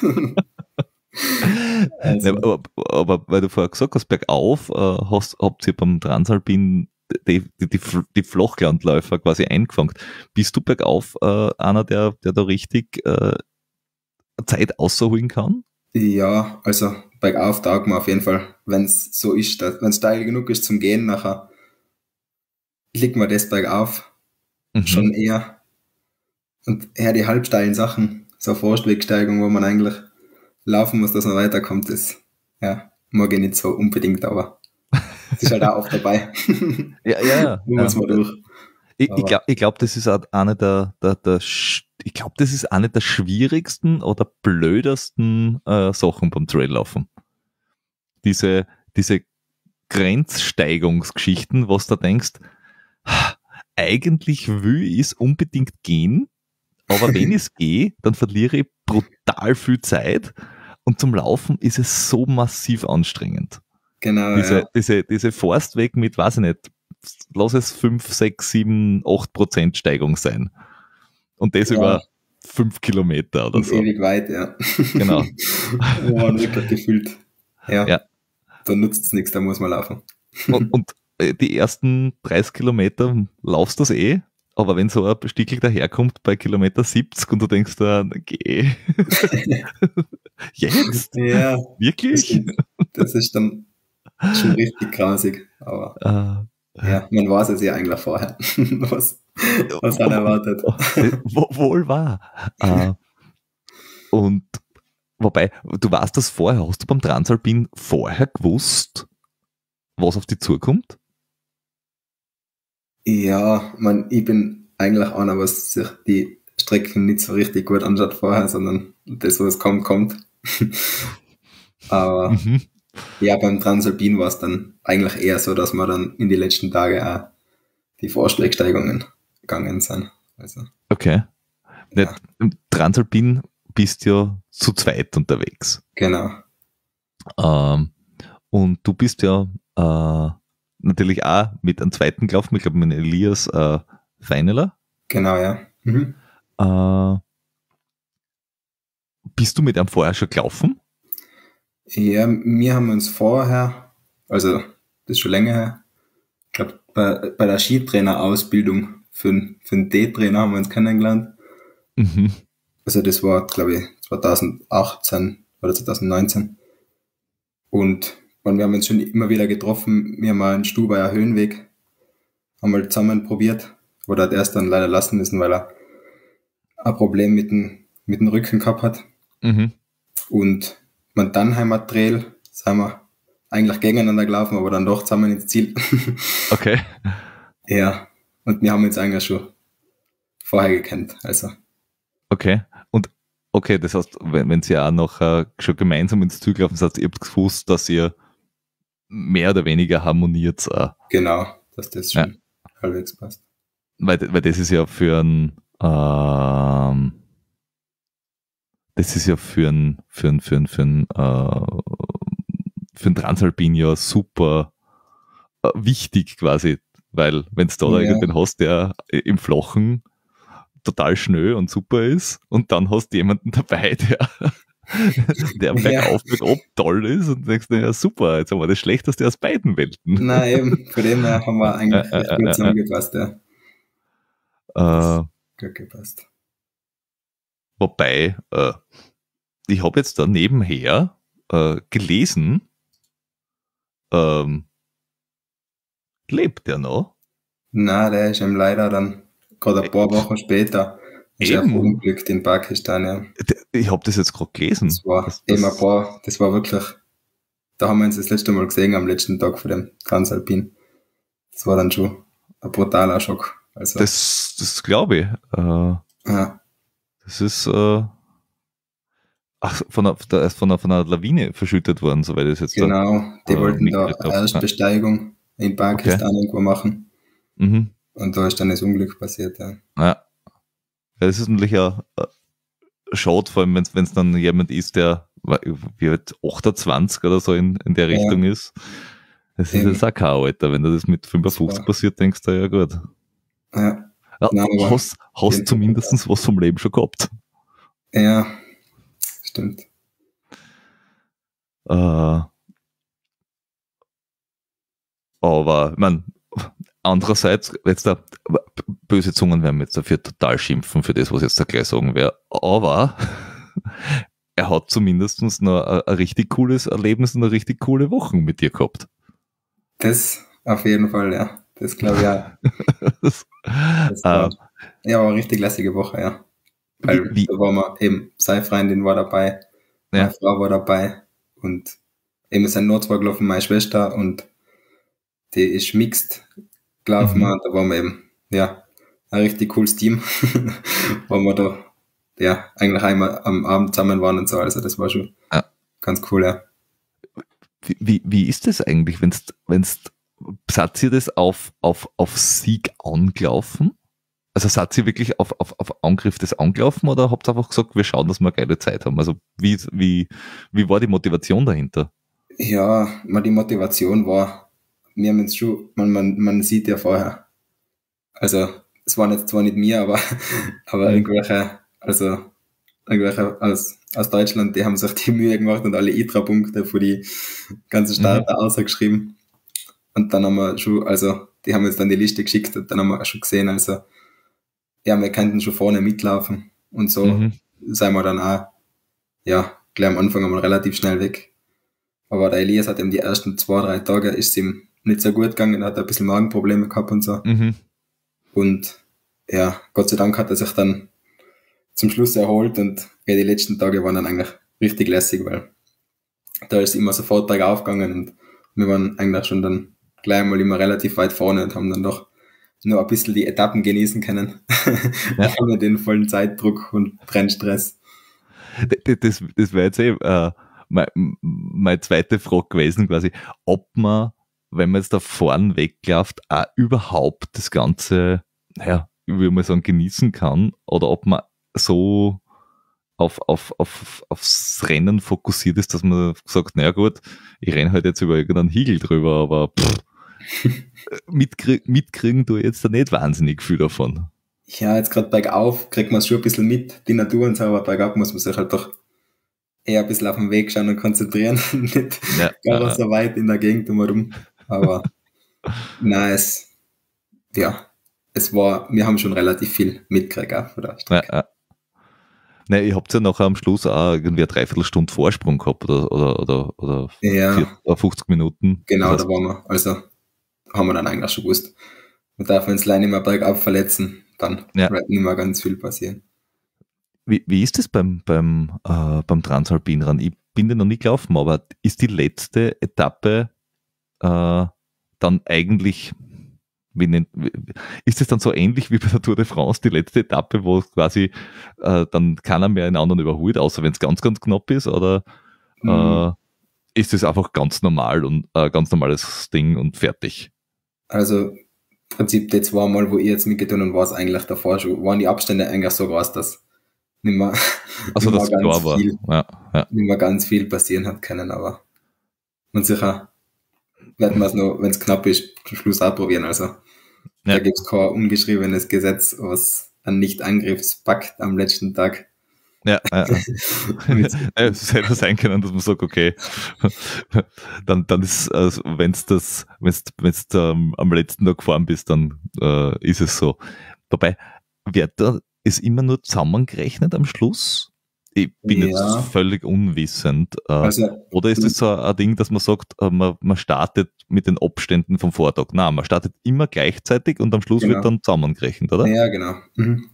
Also, Ne, aber, aber weil du vorher gesagt hast, bergauf äh, hast, habt ihr beim Transalpin die, die, die, die Flachlandläufer quasi eingefangen. Bist du bergauf äh, einer, der, der da richtig äh, Zeit ausholen kann? ja, also bergauf taugt man auf jeden Fall, wenn es so ist, wenn es steil genug ist zum Gehen, nachher liegt man das bergauf Mhm. schon eher. Und eher die halbsteilen Sachen, so Forstwegsteigung, wo man eigentlich laufen muss, dass man weiterkommt, das, ja, mag ich nicht so unbedingt, aber es ist halt auch oft dabei. Ja, ja, ja. Da muss man durch. Ich, ich Aber- glaube, ich glaub, das ist auch eine der, der, der sch- ich glaube, das ist eine der schwierigsten oder blödesten äh, Sachen beim Traillaufen. Diese, diese Grenzsteigungsgeschichten, was du denkst, eigentlich will ich es unbedingt gehen, aber wenn ich es gehe, dann verliere ich brutal viel Zeit und zum Laufen ist es so massiv anstrengend. Genau, Diese, ja. diese, diese Forstweg mit, weiß ich nicht, lass es fünf, sechs, sieben, acht Prozent Steigung sein. Und das Ja. über fünf Kilometer oder Und so. ewig weit, ja. Genau. Wo man wirklich gefühlt, ja, Ja. da nutzt es nichts, da muss man laufen. Und, und äh, die ersten dreißig Kilometer laufst du das eh, aber wenn so ein Stickel daherkommt bei Kilometer siebzig und du denkst, da, geh. Jetzt? Ja, das, Wirklich? stimmt. Das ist dann schon richtig grausig, aber Äh, ja, man weiß es ja eigentlich vorher, was, was man erwartet. Wo- Wohl wahr. Äh, und wobei, du weißt das vorher, hast du beim Transalpin vorher gewusst, was auf dich zukommt? Ja, man, ich bin eigentlich einer, was sich die Strecken nicht so richtig gut anschaut vorher, sondern das, was kommt, kommt. Aber mhm. ja, beim Transalpin war es dann eigentlich eher so, dass wir dann in die letzten Tage auch die Vorschlägsteigungen gegangen sind. Also, okay. Ja. Im Transalpin bist du ja zu zweit unterwegs. Genau. Ähm, und du bist ja äh, natürlich auch mit einem zweiten gelaufen, ich glaube mit Elias äh, Feineler. Genau, ja. Mhm. Äh, bist du mit einem vorher schon gelaufen? Ja, wir haben uns vorher, also das ist schon länger her, ich glaube bei, bei der Skitrainerausbildung für, für den D-Trainer haben wir uns kennengelernt. Mhm. Also das war, glaube ich, zwanzig achtzehn oder zwanzig neunzehn. Und, und wir haben uns schon immer wieder getroffen. Wir haben mal einen Stubaier Höhenweg, haben mal zusammen probiert, wo der erst dann leider lassen müssen, weil er ein Problem mit dem, mit dem Rücken gehabt hat. Mhm. Und beim Dannheimer Trail sind wir eigentlich gegeneinander gelaufen, aber dann doch zusammen ins Ziel. Okay. Ja, und wir haben uns eigentlich schon vorher gekannt, also. Okay, und okay, das heißt, wenn, wenn ihr auch noch äh, schon gemeinsam ins Ziel gelaufen seid, ihr habt gewusst, dass ihr mehr oder weniger harmoniert. Äh. Genau, dass das schon ja. halbwegs passt. Weil, weil das ist ja für ein ähm, das ist ja für ein für ein, für ein, für ein, äh, für ein Transalpin ja super äh, wichtig quasi, weil wenn du da ja. irgendwen hast, der im Flachen total schnell und super ist und dann hast du jemanden dabei, der, der bergauf, ja. bergab toll ist und denkst, ja super, jetzt haben wir das Schlechteste aus beiden Welten. Nein, eben, von dem her haben wir eigentlich äh, recht äh, gut äh, zusammengepasst, ja. Äh, gut gepasst. Wobei, äh, ich habe jetzt da nebenher äh, gelesen, ähm, lebt der noch? Nein, der ist ihm leider dann gerade ein paar Wochen später ist er verunglückt in Pakistan, ja. Ich habe das jetzt gerade gelesen. Das war das, eben ein paar, das war wirklich, da haben wir uns das letzte Mal gesehen am letzten Tag von dem Transalpin. Das war dann schon ein brutaler Schock. Also, das das glaube ich. Äh, ja. Das ist äh, ach, von einer, der ist von einer, von einer Lawine verschüttet worden, soweit ich es jetzt Genau, da, die äh, wollten da Erstbesteigung in Pakistan okay. irgendwo machen. Mhm. Und da ist dann das Unglück passiert, ja. Ja. Das ist natürlich ja äh, schade, vor allem wenn es dann jemand ist, der wie halt achtundzwanzig oder so in, in der Richtung ja. ist. Das ist Eben. jetzt auch kein Alter. Wenn das mit fünfundfünfzig passiert, denkst du, ja gut. Ja. Ja, Nein, hast hast zumindest was vom Leben schon gehabt. Ja, stimmt. Äh, aber, ich meine, andererseits, jetzt da, böse Zungen werden jetzt dafür total schimpfen für das, was ich jetzt da gleich sagen werde. Aber er hat zumindest noch ein, ein richtig cooles Erlebnis und eine richtig coole Woche mit dir gehabt. Das auf jeden Fall, ja. Das glaube ich auch. das, das war, uh, ja, war eine richtig lässige Woche, ja. Weil wie, da waren wir eben, seine Freundin war dabei, meine ja. Frau war dabei und eben sind nur zwei gelaufen, meine Schwester und die ist mixed gelaufen. Mhm. Da waren wir eben, ja, ein richtig cooles Team, wo wir da, ja, eigentlich einmal am Abend zusammen waren und so, also das war schon ja. ganz cool, ja. Wie, wie, wie ist das eigentlich, wenn's, wenn's, seid ihr das auf, auf, auf Sieg angelaufen? Also seid ihr wirklich auf, auf, auf Angriff des angelaufen oder habt ihr einfach gesagt, wir schauen, dass wir eine geile Zeit haben? Also wie, wie, wie war die Motivation dahinter? Ja, die Motivation war, wir haben jetzt schon, man, man, man sieht ja vorher, also es waren jetzt zwar nicht mir, aber, aber mhm. irgendwelche, also irgendwelche aus, aus Deutschland, die haben sich die Mühe gemacht und alle I T R A-Punkte für die ganzen Starter mhm. ausgeschrieben. Und dann haben wir schon, also die haben uns dann die Liste geschickt und dann haben wir schon gesehen, also ja, wir könnten schon vorne mitlaufen und so mhm. sind wir dann auch, ja, gleich am Anfang einmal relativ schnell weg. Aber der Elias hat ihm die ersten zwei, drei Tage ist ihm nicht so gut gegangen, er hat ein bisschen Magenprobleme gehabt und so. Mhm. Und ja, Gott sei Dank hat er sich dann zum Schluss erholt und ja, die letzten Tage waren dann eigentlich richtig lässig, weil da ist immer sofort bergauf gegangen und wir waren eigentlich schon dann gleich mal immer relativ weit vorne und haben dann doch noch ein bisschen die Etappen genießen können. Ja. Ohne den vollen Zeitdruck und Brennstress. Das, das, das wäre jetzt eh äh, meine, meine zweite Frage gewesen, quasi, ob man, wenn man jetzt da vorn wegläuft, auch überhaupt das Ganze, naja, ich würde mal sagen, genießen kann, oder ob man so auf, auf, auf, aufs Rennen fokussiert ist, dass man sagt, naja gut, ich renne halt jetzt über irgendeinen Hügel drüber, aber pff, mitkrieg, mitkriegen tue ich jetzt da nicht wahnsinnig viel davon. Ja, jetzt gerade bergauf kriegt man es schon ein bisschen mit, die Natur und so, aber bergab muss man sich halt doch eher ein bisschen auf den Weg schauen und konzentrieren, nicht Ja, gar ja. so weit in der Gegend drumherum. Aber nein, es, ja, es war, wir haben schon relativ viel mitgekriegt auch von der Strecke. Ja, ja. Nein, ihr habt ja nachher am Schluss auch irgendwie eine Dreiviertelstunde Vorsprung gehabt oder, oder, oder, oder Ja, fünfzig Minuten. genau, Das heißt, da waren wir. Also haben wir dann eigentlich schon gewusst. Man darf uns leider nicht mehr bergab verletzen, dann Ja. wird nicht mehr ganz viel passieren. Wie, wie ist das beim, beim, äh, beim Transalpinrennen? Ich bin den noch nie gelaufen, aber ist die letzte Etappe äh, dann eigentlich, wie nennt, wie- ist es dann so ähnlich wie bei der Tour de France, die letzte Etappe, wo quasi äh, dann keiner mehr einen anderen überholt, außer wenn es ganz, ganz knapp ist, oder Mhm. äh, ist es einfach ganz normal und äh, ganz normales Ding und fertig? Also im Prinzip die zwei Mal, wo ich jetzt mitgetan und war es eigentlich davor schon, waren die Abstände eigentlich so groß, dass nicht mehr, Also nicht das mehr ganz klar war. viel, Ja, ja. nicht mehr ganz viel passieren hat können, aber und sicher werden wir es noch, wenn es knapp ist, zum Schluss auch probieren. Also Ja. da gibt es kein ungeschriebenes Gesetz, was einen Nicht-Angriffspakt am letzten Tag. Ja, ja. Mit- Ja, es hätte sein können, dass man sagt, okay, dann, dann ist, also wenn es das, wenn's, wenn's ähm, am letzten Tag gefahren bist, dann äh, ist es so. Wobei, wird da ist immer nur zusammengerechnet am Schluss? Ich bin Ja. jetzt völlig unwissend. Äh, Also, oder ist es so ein Ding, dass man sagt, äh, man, man startet mit den Abständen vom Vortag? Nein, man startet immer gleichzeitig und am Schluss Genau. wird dann zusammengerechnet, oder? ja, genau. Mhm.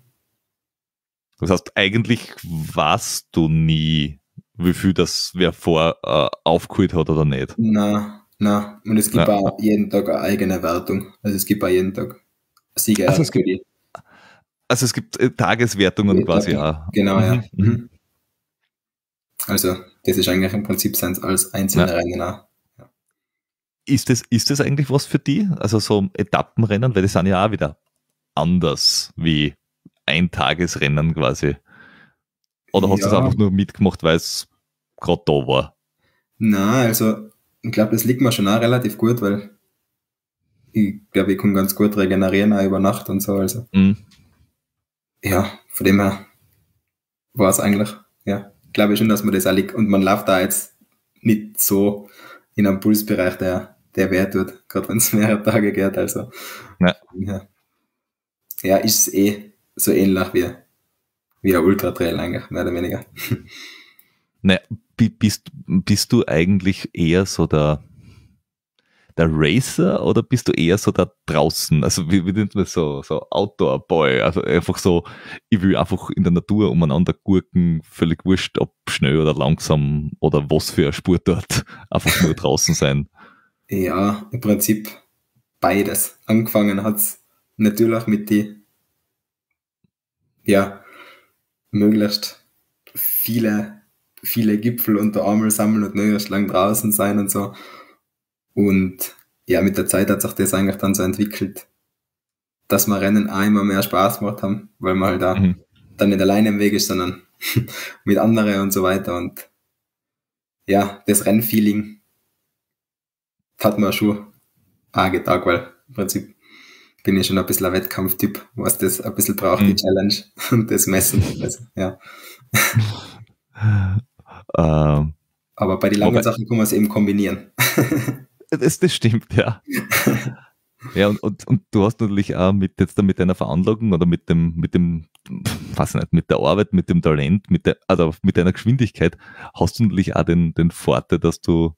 Das heißt, eigentlich weißt du nie, wie viel das wer vor äh, aufgeholt hat oder nicht. Na, na, und es gibt Ja. auch jeden Tag eine eigene Wertung. Also es gibt auch jeden Tag Sieger. Also es für gibt- die Also es gibt äh, Tageswertungen die quasi Etappen. auch. Genau, ja. Mhm, mhm. Mhm. Also das ist eigentlich im Prinzip sind als einzelne Ja. Rennen auch. Ist das, ist das eigentlich was für die? Also so Etappenrennen, weil die sind ja auch wieder anders wie Eintagesrennen quasi. Oder hast du Ja. das einfach nur mitgemacht, weil es gerade da war? Na, also ich glaube, das liegt mir schon auch relativ gut, weil ich glaube, ich kann ganz gut regenerieren auch über Nacht und so. Also Mhm. ja, von dem her war es eigentlich, ja, glaube ich schon, dass man das auch liegt. Und man läuft da jetzt nicht so in einem Pulsbereich, der, der weh tut, gerade wenn es mehrere Tage geht. Also Ja. ja, ja ist es eh so ähnlich wie, wie ein Ultratrail eigentlich, mehr oder weniger. Naja, bi- bist, bist du eigentlich eher so der, der Racer oder bist du eher so da draußen? Also wie, wie nennt man das so, so Outdoor-Boy? Also einfach so, ich will einfach in der Natur umeinander gurken, völlig wurscht, ob schnell oder langsam oder was für ein Sportart, einfach nur draußen sein. Ja, im Prinzip beides. Angefangen hat's natürlich mit die, ja, möglichst viele, viele Gipfel unter Armel sammeln und möglichst lang draußen sein und so. Und ja, mit der Zeit hat sich das eigentlich dann so entwickelt, dass wir Rennen auch immer mehr Spaß gemacht haben, weil man halt da Mhm. dann nicht alleine im Weg ist, sondern mit anderen und so weiter. Und ja, das Rennfeeling hat mir schon auch getaugt, weil im Prinzip bin ich schon ein bisschen ein Wettkampftyp, was das ein bisschen braucht, die Mhm. Challenge und das Messen. Also, ja. Ähm, Aber bei den langen Wobei- Sachen kann man es eben kombinieren. das, das stimmt, ja. Ja, und, und, und du hast natürlich auch mit jetzt da mit deiner Veranlagung oder mit dem, mit dem, weiß nicht, mit der Arbeit, mit dem Talent, mit der, also mit deiner Geschwindigkeit, hast du natürlich auch den, den Vorteil, dass du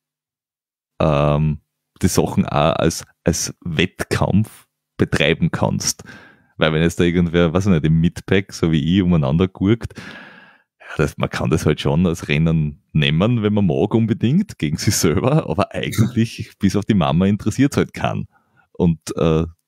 ähm, die Sachen auch als, als Wettkampf betreiben kannst. Weil wenn jetzt da irgendwer, weiß ich nicht, im Midpack, so wie ich, umeinander gurkt, ja, das, man kann das halt schon als Rennen nehmen, wenn man mag unbedingt, gegen sich selber, aber eigentlich bis auf die Mama interessiert es halt keinen. Und äh,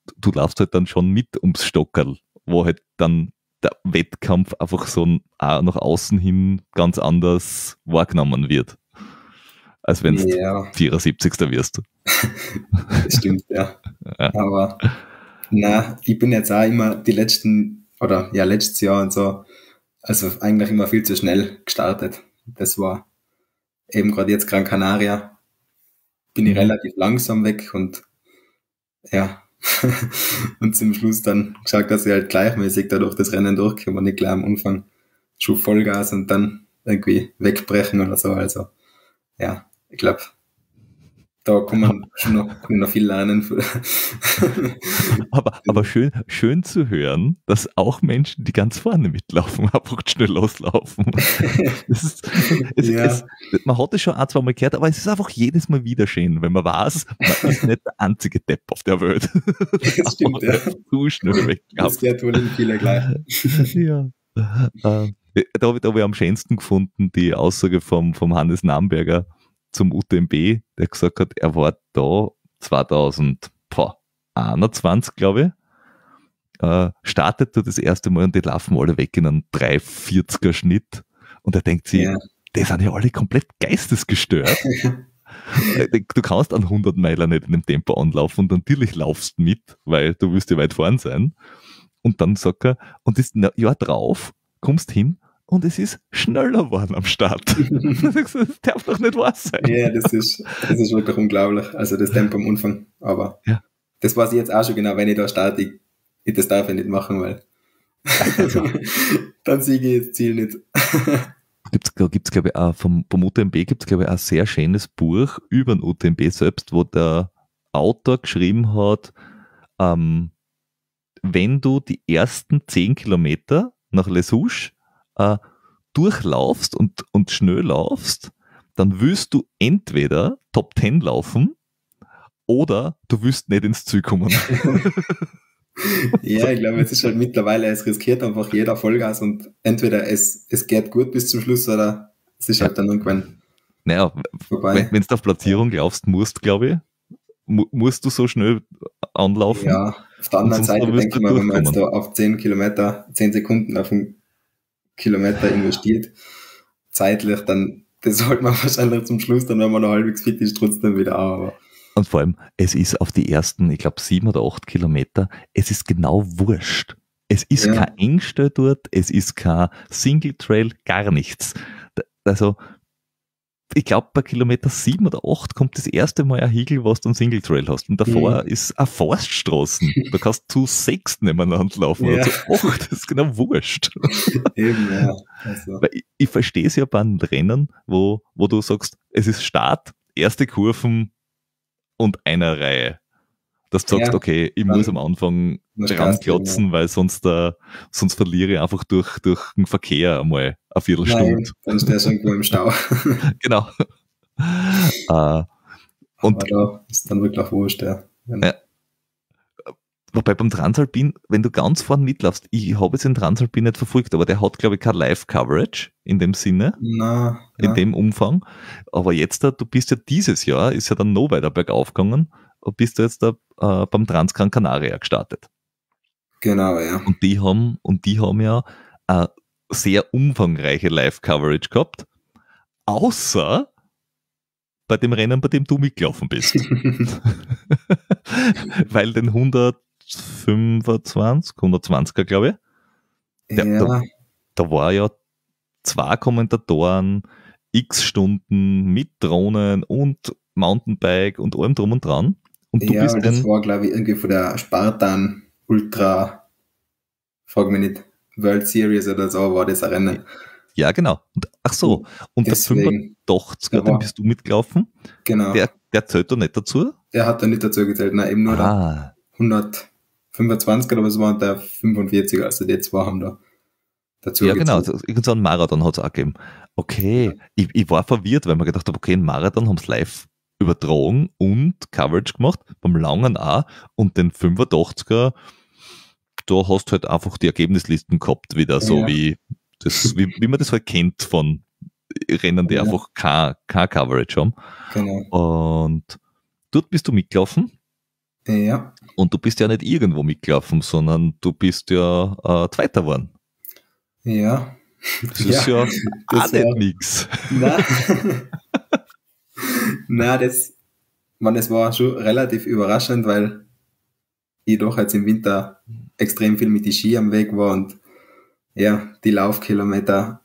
du laufst halt dann schon mit ums Stockerl, wo halt dann der Wettkampf einfach so ein, auch nach außen hin ganz anders wahrgenommen wird, als wenn du Ja, vierundsiebzigster wirst. das stimmt, ja. Ja. Aber na, ich bin jetzt auch immer die letzten, oder ja, letztes Jahr und so, also eigentlich immer viel zu schnell gestartet. Das war eben gerade jetzt Gran Canaria, bin ich Mhm. relativ langsam weg und ja, und zum Schluss dann gesagt, dass ich halt gleichmäßig da durch das Rennen durchkomme und nicht gleich am Anfang schon Vollgas und dann irgendwie wegbrechen oder so. Also ja, ich glaube, da kann man schon noch, kann man noch viel lernen. Aber, aber schön, schön zu hören, dass auch Menschen, die ganz vorne mitlaufen, einfach schnell loslaufen. Das ist, es, Ja. es, man hat es schon ein, zwei Mal gehört, aber es ist einfach jedes Mal wieder schön, wenn man weiß, man ist nicht der einzige Depp auf der Welt. Das stimmt, ja. Zu schnell weg. Das geht wohl in viele gleich. Ja. Ähm, da habe ich, da hab ich am schönsten gefunden die Aussage vom, vom Hannes Namberger zum U T M B, der gesagt hat, er war da zweitausendeinundzwanzig, glaube ich, äh, startet da das erste Mal und die laufen alle weg in einen drei vierziger Schnitt und er denkt sich, Ja. die sind ja alle komplett geistesgestört. Du kannst an hundert Meiler nicht in dem Tempo anlaufen und natürlich laufst mit, weil du willst ja weit vorn sein. Und dann sagt er, und das Jahr drauf kommst hin und es ist schneller geworden am Start. Das darf doch nicht wahr sein. Ja, das ist, das ist wirklich unglaublich. Also das Tempo am Anfang. Aber Ja. das weiß ich jetzt auch schon genau, wenn ich da starte, ich, ich das darf ich nicht machen, weil dann siege ich das Ziel nicht. Gibt's, da gibt es, glaube ich, auch vom, vom U T M B gibt es, glaube ich, ein sehr schönes Buch über den U T M B selbst, wo der Autor geschrieben hat, ähm, wenn du die ersten zehn Kilometer nach Les Houches äh, durchlaufst und, und schnell laufst, dann willst du entweder Top zehn laufen oder du willst nicht ins Ziel kommen. Ja, ich glaube, es ist halt mittlerweile, es riskiert einfach jeder Vollgas und entweder es, es geht gut bis zum Schluss oder es ist halt dann irgendwann Naja, vorbei. wenn du auf Platzierung laufst musst, glaube ich, mu musst du so schnell anlaufen. Ja, auf der anderen Und sonst Seite wirst denke du ich mal, wenn man jetzt da durchkommen. auf zehn Kilometer, zehn Sekunden auf einen Kilometer investiert, zeitlich, dann das sollte man wahrscheinlich zum Schluss, dann wenn man noch halbwegs fit ist, trotzdem wieder auch. Aber Und vor allem, es ist auf die ersten, ich glaube, sieben oder acht Kilometer, es ist genau wurscht. Es ist Ja. kein Engstell dort, es ist kein Single Trail, gar nichts. Da- Also, ich glaube, bei Kilometer sieben oder acht kommt das erste Mal ein Hügel, was du einen Single Trail hast. Und davor Mhm. ist eine Forststraßen. Da kannst du zu sechs nebeneinander laufen Ja. oder zu acht. Das ist genau wurscht. eben, ja. Also, Weil ich, ich verstehe es ja bei einem Rennen, wo, wo du sagst, es ist Start, erste Kurven und einer Reihe. Dass du sagst, Ja, okay, ich dann muss am Anfang musst du dran Gas geben, klotzen, weil sonst, äh, sonst verliere ich einfach durch, durch den Verkehr einmal eine Nein, Viertelstunde. dann stehst du irgendwo im Stau. Genau. äh, und Aber da ist dann wirklich wurscht, ja. Ja. wobei beim Transalpin, wenn du ganz vorne mitlaufst, ich habe jetzt den Transalpin nicht verfolgt, aber der hat, glaube ich, kein Live-Coverage in dem Sinne, Na, in na. dem Umfang. Aber jetzt, da, du bist ja dieses Jahr, ist ja dann noch weiter bergauf gegangen, bist du jetzt da äh, beim Trans Gran Canaria gestartet. Genau, ja. Und die haben, und die haben ja eine sehr umfangreiche Live-Coverage gehabt, außer bei dem Rennen, bei dem du mitgelaufen bist. Weil den hundertfünfundzwanzig, hundertzwanziger, glaube ich, der, ja, da, da war ja zwei Kommentatoren, x Stunden mit Drohnen und Mountainbike und allem drum und dran. Und du ja, bist weil das dann, war, glaube ich, irgendwie von der Spartan Ultra, frag mich nicht, World Series oder so war das ein Rennen. ja genau. Und, ach so, und Deswegen, der fünfundachtziger, da war- den bist du mitgelaufen, genau. der, der zählt da nicht dazu. Der hat da nicht dazu gezählt, nein, eben nur der Ah, hundertfünfundzwanzig oder was war der fünfundvierziger, also die zwei haben da dazu ja genau, gezählt. also irgend so einen Marathon hat es auch gegeben. Okay, ich, ich war verwirrt, weil man gedacht habe, okay, einen Marathon haben sie live übertragen und Coverage gemacht, beim Langen auch, und den fünfundachtziger, da hast du halt einfach die Ergebnislisten gehabt, wieder so Ja. wie, das, wie, wie man das halt kennt von Rennen, die Ja. einfach kein, kein Coverage haben. Genau. Und dort bist du mitgelaufen. Ja. Und du bist ja nicht irgendwo mitgelaufen, sondern du bist ja äh, Zweiter geworden. Ja. Das ist ja, ja auch nicht war, nix. Nein. Nein, das, man, das war schon relativ überraschend, weil ich doch jetzt im Winter extrem viel mit den Ski am Weg war und ja, die Laufkilometer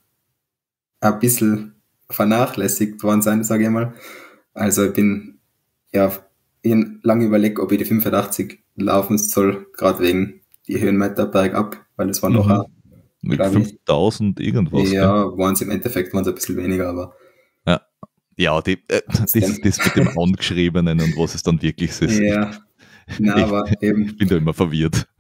ein bisschen vernachlässigt worden sind, sage ich mal. Also ich bin ja ich lange überlegt, ob ich die fünfundachtzig laufen soll, gerade wegen die Höhenmeter bergab, weil es waren Mhm. doch auch, mit fünftausend irgendwas. Ja, waren es im Endeffekt waren es ein bisschen weniger, aber ja, ja die, äh, das, das mit dem Angeschriebenen und was es dann wirklich ist. Ja, nein, aber eben. Ich bin da immer verwirrt.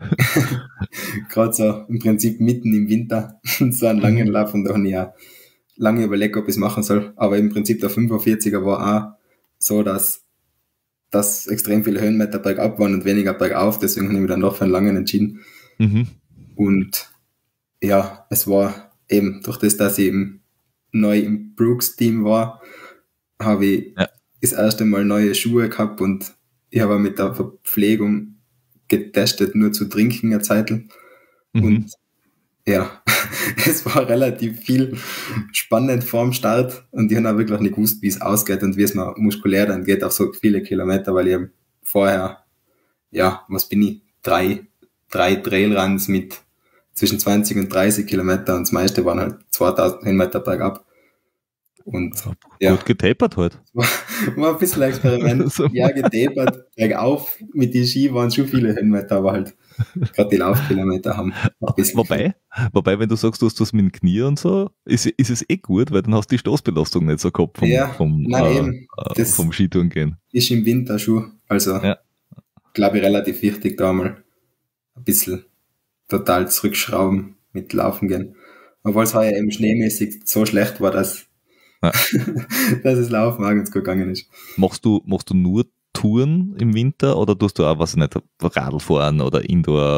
Gerade so im Prinzip mitten im Winter so einen langen Lauf und da habe ich ja lange überlegt, ob ich es machen soll. Aber im Prinzip der fünfundvierziger war auch so, dass, dass extrem viele Höhenmeter bergab waren und weniger bergauf. Deswegen habe ich mich dann doch für einen langen entschieden. Mhm. Und ja, es war eben durch das, dass ich eben neu im Brooks-Team war, habe ich ja. das erste Mal neue Schuhe gehabt und ich habe mit der Verpflegung getestet, nur zu trinken eine Zeit. Mhm. Und ja, es war relativ viel spannend vorm Start und ich habe auch wirklich nicht gewusst, wie es ausgeht und wie es mir muskulär dann geht auf so viele Kilometer, weil ich eben vorher, ja, was bin ich, drei, drei Trailruns mit zwischen zwanzig und dreißig Kilometer und das meiste waren halt zweitausend Höhenmeter bergab. Und ja, gut getapert halt. War, war ein bisschen ein Experiment. Ja, getapert, bergauf mit den Ski waren schon viele Höhenmeter, aber halt gerade die Laufkilometer haben ein bisschen. Wobei, wobei, wenn du sagst, du hast das mit dem Knie und so, ist, ist es eh gut, weil dann hast du die Stoßbelastung nicht so gehabt vom, ja, vom, nein, äh, eben, äh, vom Skitouren gehen. Ist im Winter schon, also ja. glaube ich relativ wichtig, da mal ein bisschen total zurückschrauben mit Laufen gehen. Obwohl es heuer eben schneemäßig so schlecht war, dass ja. dass es Laufen auch ganz gut gegangen ist. Machst du, machst du nur Touren im Winter oder tust du auch, was nicht, Radl fahren oder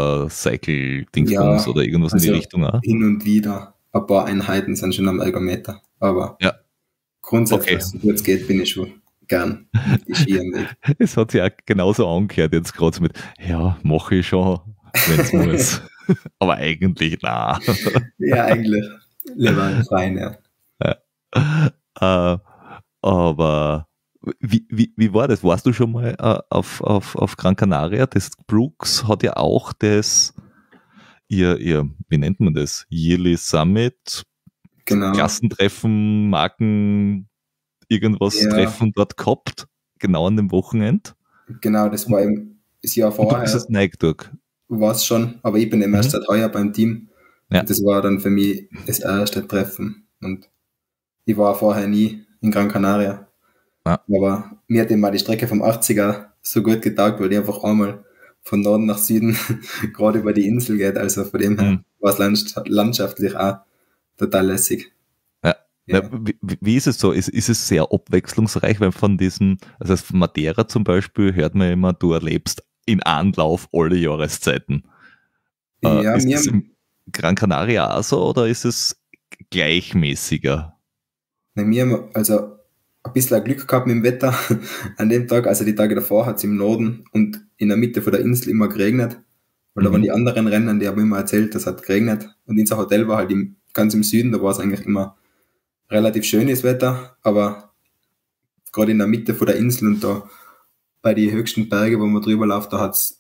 Indoor-Cycle-Dingsbums ja, oder irgendwas also in die Richtung auch? Hin und wieder. Ein paar Einheiten sind schon am Ergometer. Aber ja. grundsätzlich, okay. so gut es geht, bin ich schon gern mit die Ski am Weg. Es hat sich auch genauso angehört jetzt gerade so mit, ja, mache ich schon, wenn es muss. Aber eigentlich, na. Ja, eigentlich. Lieber ein Verein, ja. ja. Uh, aber wie, wie, wie war das? Warst du schon mal uh, auf, auf, auf Gran Canaria? Das Brooks hat ja auch das, ihr, ihr, wie nennt man das? Yearly Summit, genau. Klassentreffen, Marken, irgendwas ja. Treffen dort gehabt, genau an dem Wochenende. Genau, das war im das Jahr vorher. Und du bist das Neigdurch. War es schon, aber ich bin eben erst seit heuer beim Team. Ja. Und das war dann für mich das erste Treffen. Und ich war vorher nie in Gran Canaria. Ja. Aber mir hat immer die Strecke vom achtziger so gut getaugt, weil die einfach einmal von Norden nach Süden gerade über die Insel geht. Also von dem her mhm. war es landschaftlich auch total lässig. Ja. Ja. Ja, wie, wie ist es so? Ist, ist es sehr abwechslungsreich, weil von diesen, also von Madeira zum Beispiel hört man immer, du erlebst in Anlauf alle Jahreszeiten. Ja, äh, ist mir es in Gran Canaria auch so oder ist es gleichmäßiger? Bei mir, also ein bisschen Glück gehabt mit dem Wetter an dem Tag, also die Tage davor hat es im Norden und in der Mitte von der Insel immer geregnet, weil mhm. da waren die anderen Rennen, die haben immer erzählt, das hat geregnet und unser Hotel war halt im, ganz im Süden, da war es eigentlich immer relativ schönes Wetter, aber gerade in der Mitte von der Insel und da bei den höchsten Bergen, wo man drüber läuft, da hat's,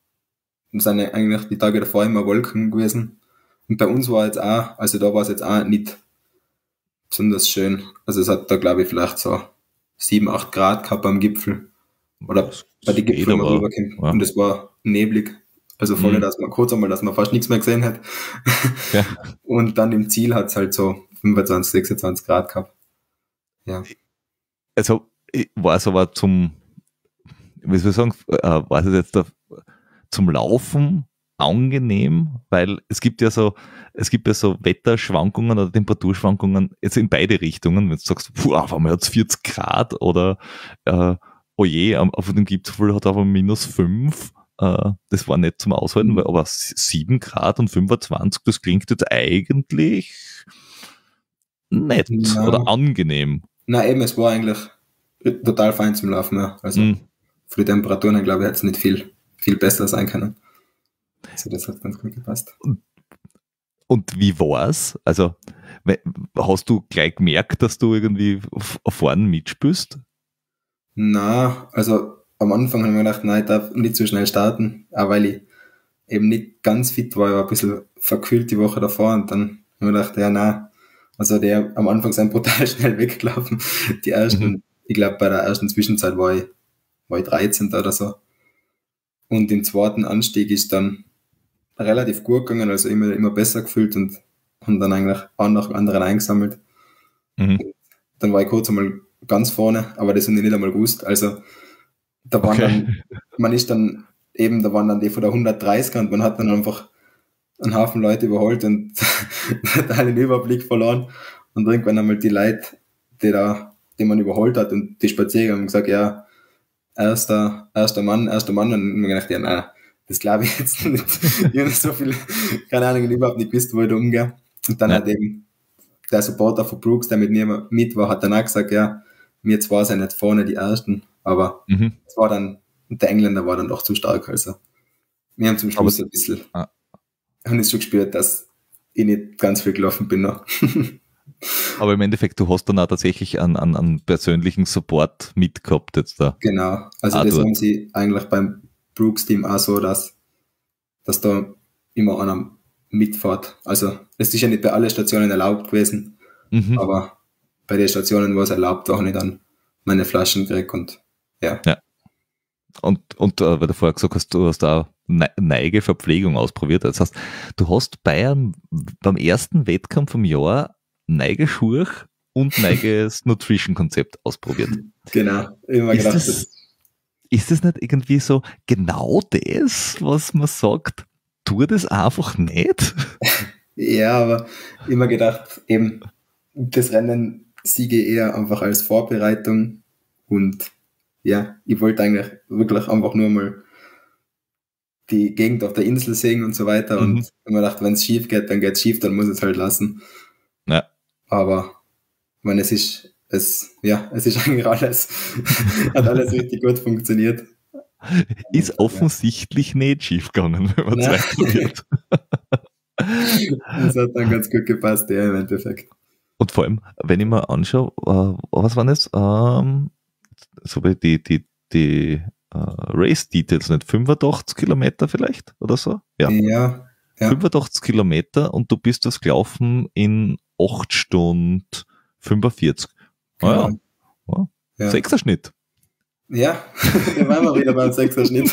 sind eigentlich die Tage davor immer Wolken gewesen und bei uns war jetzt auch, also da war es jetzt auch nicht besonders schön. Also es hat da, glaube ich, vielleicht so sieben, acht Grad gehabt am Gipfel. Oder bei den Gipfeln mal rüberkommt. Ja. Und es war neblig. Also voll, mhm. dass man kurz einmal, dass man fast nichts mehr gesehen hat. Ja. Und dann im Ziel hat es halt so fünfundzwanzig, sechsundzwanzig Grad gehabt. Ja. Also war es aber zum, wie soll ich sagen, war es jetzt da, zum Laufen angenehm, weil es gibt ja so, es gibt ja so Wetterschwankungen oder Temperaturschwankungen jetzt in beide Richtungen, wenn du sagst, puh, auf einmal hat es vierzig Grad oder äh, oh je, auf dem Gipfel hat aber minus fünf, äh, das war nicht zum Aushalten, weil, aber sieben Grad und fünfundzwanzig, das klingt jetzt eigentlich nett ja. oder angenehm. Na eben, es war eigentlich total fein zum Laufen, ja. Also mhm. für die Temperaturen, glaube ich, hat es nicht viel viel besser sein können. Also das hat ganz gut gepasst. Und, und wie war's? Also hast du gleich gemerkt, dass du irgendwie vorne mitspielst? Na, also am Anfang habe ich mir gedacht, nein, ich darf nicht so schnell starten, auch weil ich eben nicht ganz fit war, ich war ein bisschen verkühlt die Woche davor und dann habe ich mir gedacht, ja, nein, also der am Anfang sind brutal schnell weggelaufen. Die ersten, mhm. ich glaube bei der ersten Zwischenzeit war ich, war ich dreizehnter oder so. Und im zweiten Anstieg ist dann relativ gut gegangen, also immer, immer besser gefühlt und haben dann eigentlich auch nach anderen eingesammelt. Mhm. Dann war ich kurz einmal ganz vorne, aber das habe ich nicht einmal gewusst. Also da waren Okay. dann, man ist dann eben, da waren dann die von der hundertdreißiger und man hat dann einfach einen Haufen Leute überholt und hat alle den Überblick verloren. Und irgendwann einmal die Leute, die da, die man überholt hat und die Spaziergänger haben gesagt, ja, erster, erster Mann, erster Mann. Und ich mir gedacht, ja, nein, das glaube ich jetzt nicht. Ich habe so viel, keine Ahnung, überhaupt nicht gewusst, wo ich da umgehe. Und dann ja. hat eben der Supporter von Brooks, der mit mir mit war, hat dann auch gesagt, ja, wir zwei sind nicht vorne die Ersten, aber es mhm. war dann, der Engländer war dann doch zu stark, also wir haben zum Schluss aber, ein bisschen, ah. haben es schon gespürt, dass ich nicht ganz viel gelaufen bin noch. Aber im Endeffekt, du hast dann auch tatsächlich einen, einen, einen persönlichen Support mitgehabt jetzt da. Genau, also ah, das haben sie eigentlich beim Brooks-Team auch so, dass, dass da immer einer mitfährt. Also es ist ja nicht bei allen Stationen erlaubt gewesen, mhm. aber bei den Stationen, wo es erlaubt war, habe ich dann meine Flaschen gekriegt und ja. ja. Und, und äh, weil du vorher gesagt hast, du hast da Neigeverpflegung ausprobiert. Das heißt, du hast bei einem, beim ersten Wettkampf vom Jahr Neigeschuhe und Neiges Nutrition-Konzept ausprobiert. Genau, immer gedacht. Ist das, ist das nicht irgendwie so genau das, was man sagt, tu das einfach nicht? Ja, aber immer gedacht, eben das Rennen siege eher einfach als Vorbereitung und ja, ich wollte eigentlich wirklich einfach nur mal die Gegend auf der Insel sehen und so weiter mhm. und wenn man dachte, wenn es schief geht, dann geht es schief, dann muss es halt lassen. Ja. Aber ich meine, es ist, es, ja, es ist eigentlich alles, hat alles richtig gut funktioniert. Ist und, offensichtlich ja. nicht schief gegangen, wenn man es weiterprobiert. Das hat dann ganz gut gepasst, ja, im Endeffekt. Und vor allem, wenn ich mir anschaue, äh, was waren das? Ähm, so wie die, die, die äh, Race Details, nicht fünfundachtzig Kilometer vielleicht oder so? Ja. ja, ja. fünfundachtzig Kilometer und du bist das gelaufen in acht Stunden fünfundvierzig. Genau. Ah, ja. Ja. Ja. Sechser Schnitt. Ja, da waren wir wieder beim Sechser Schnitt.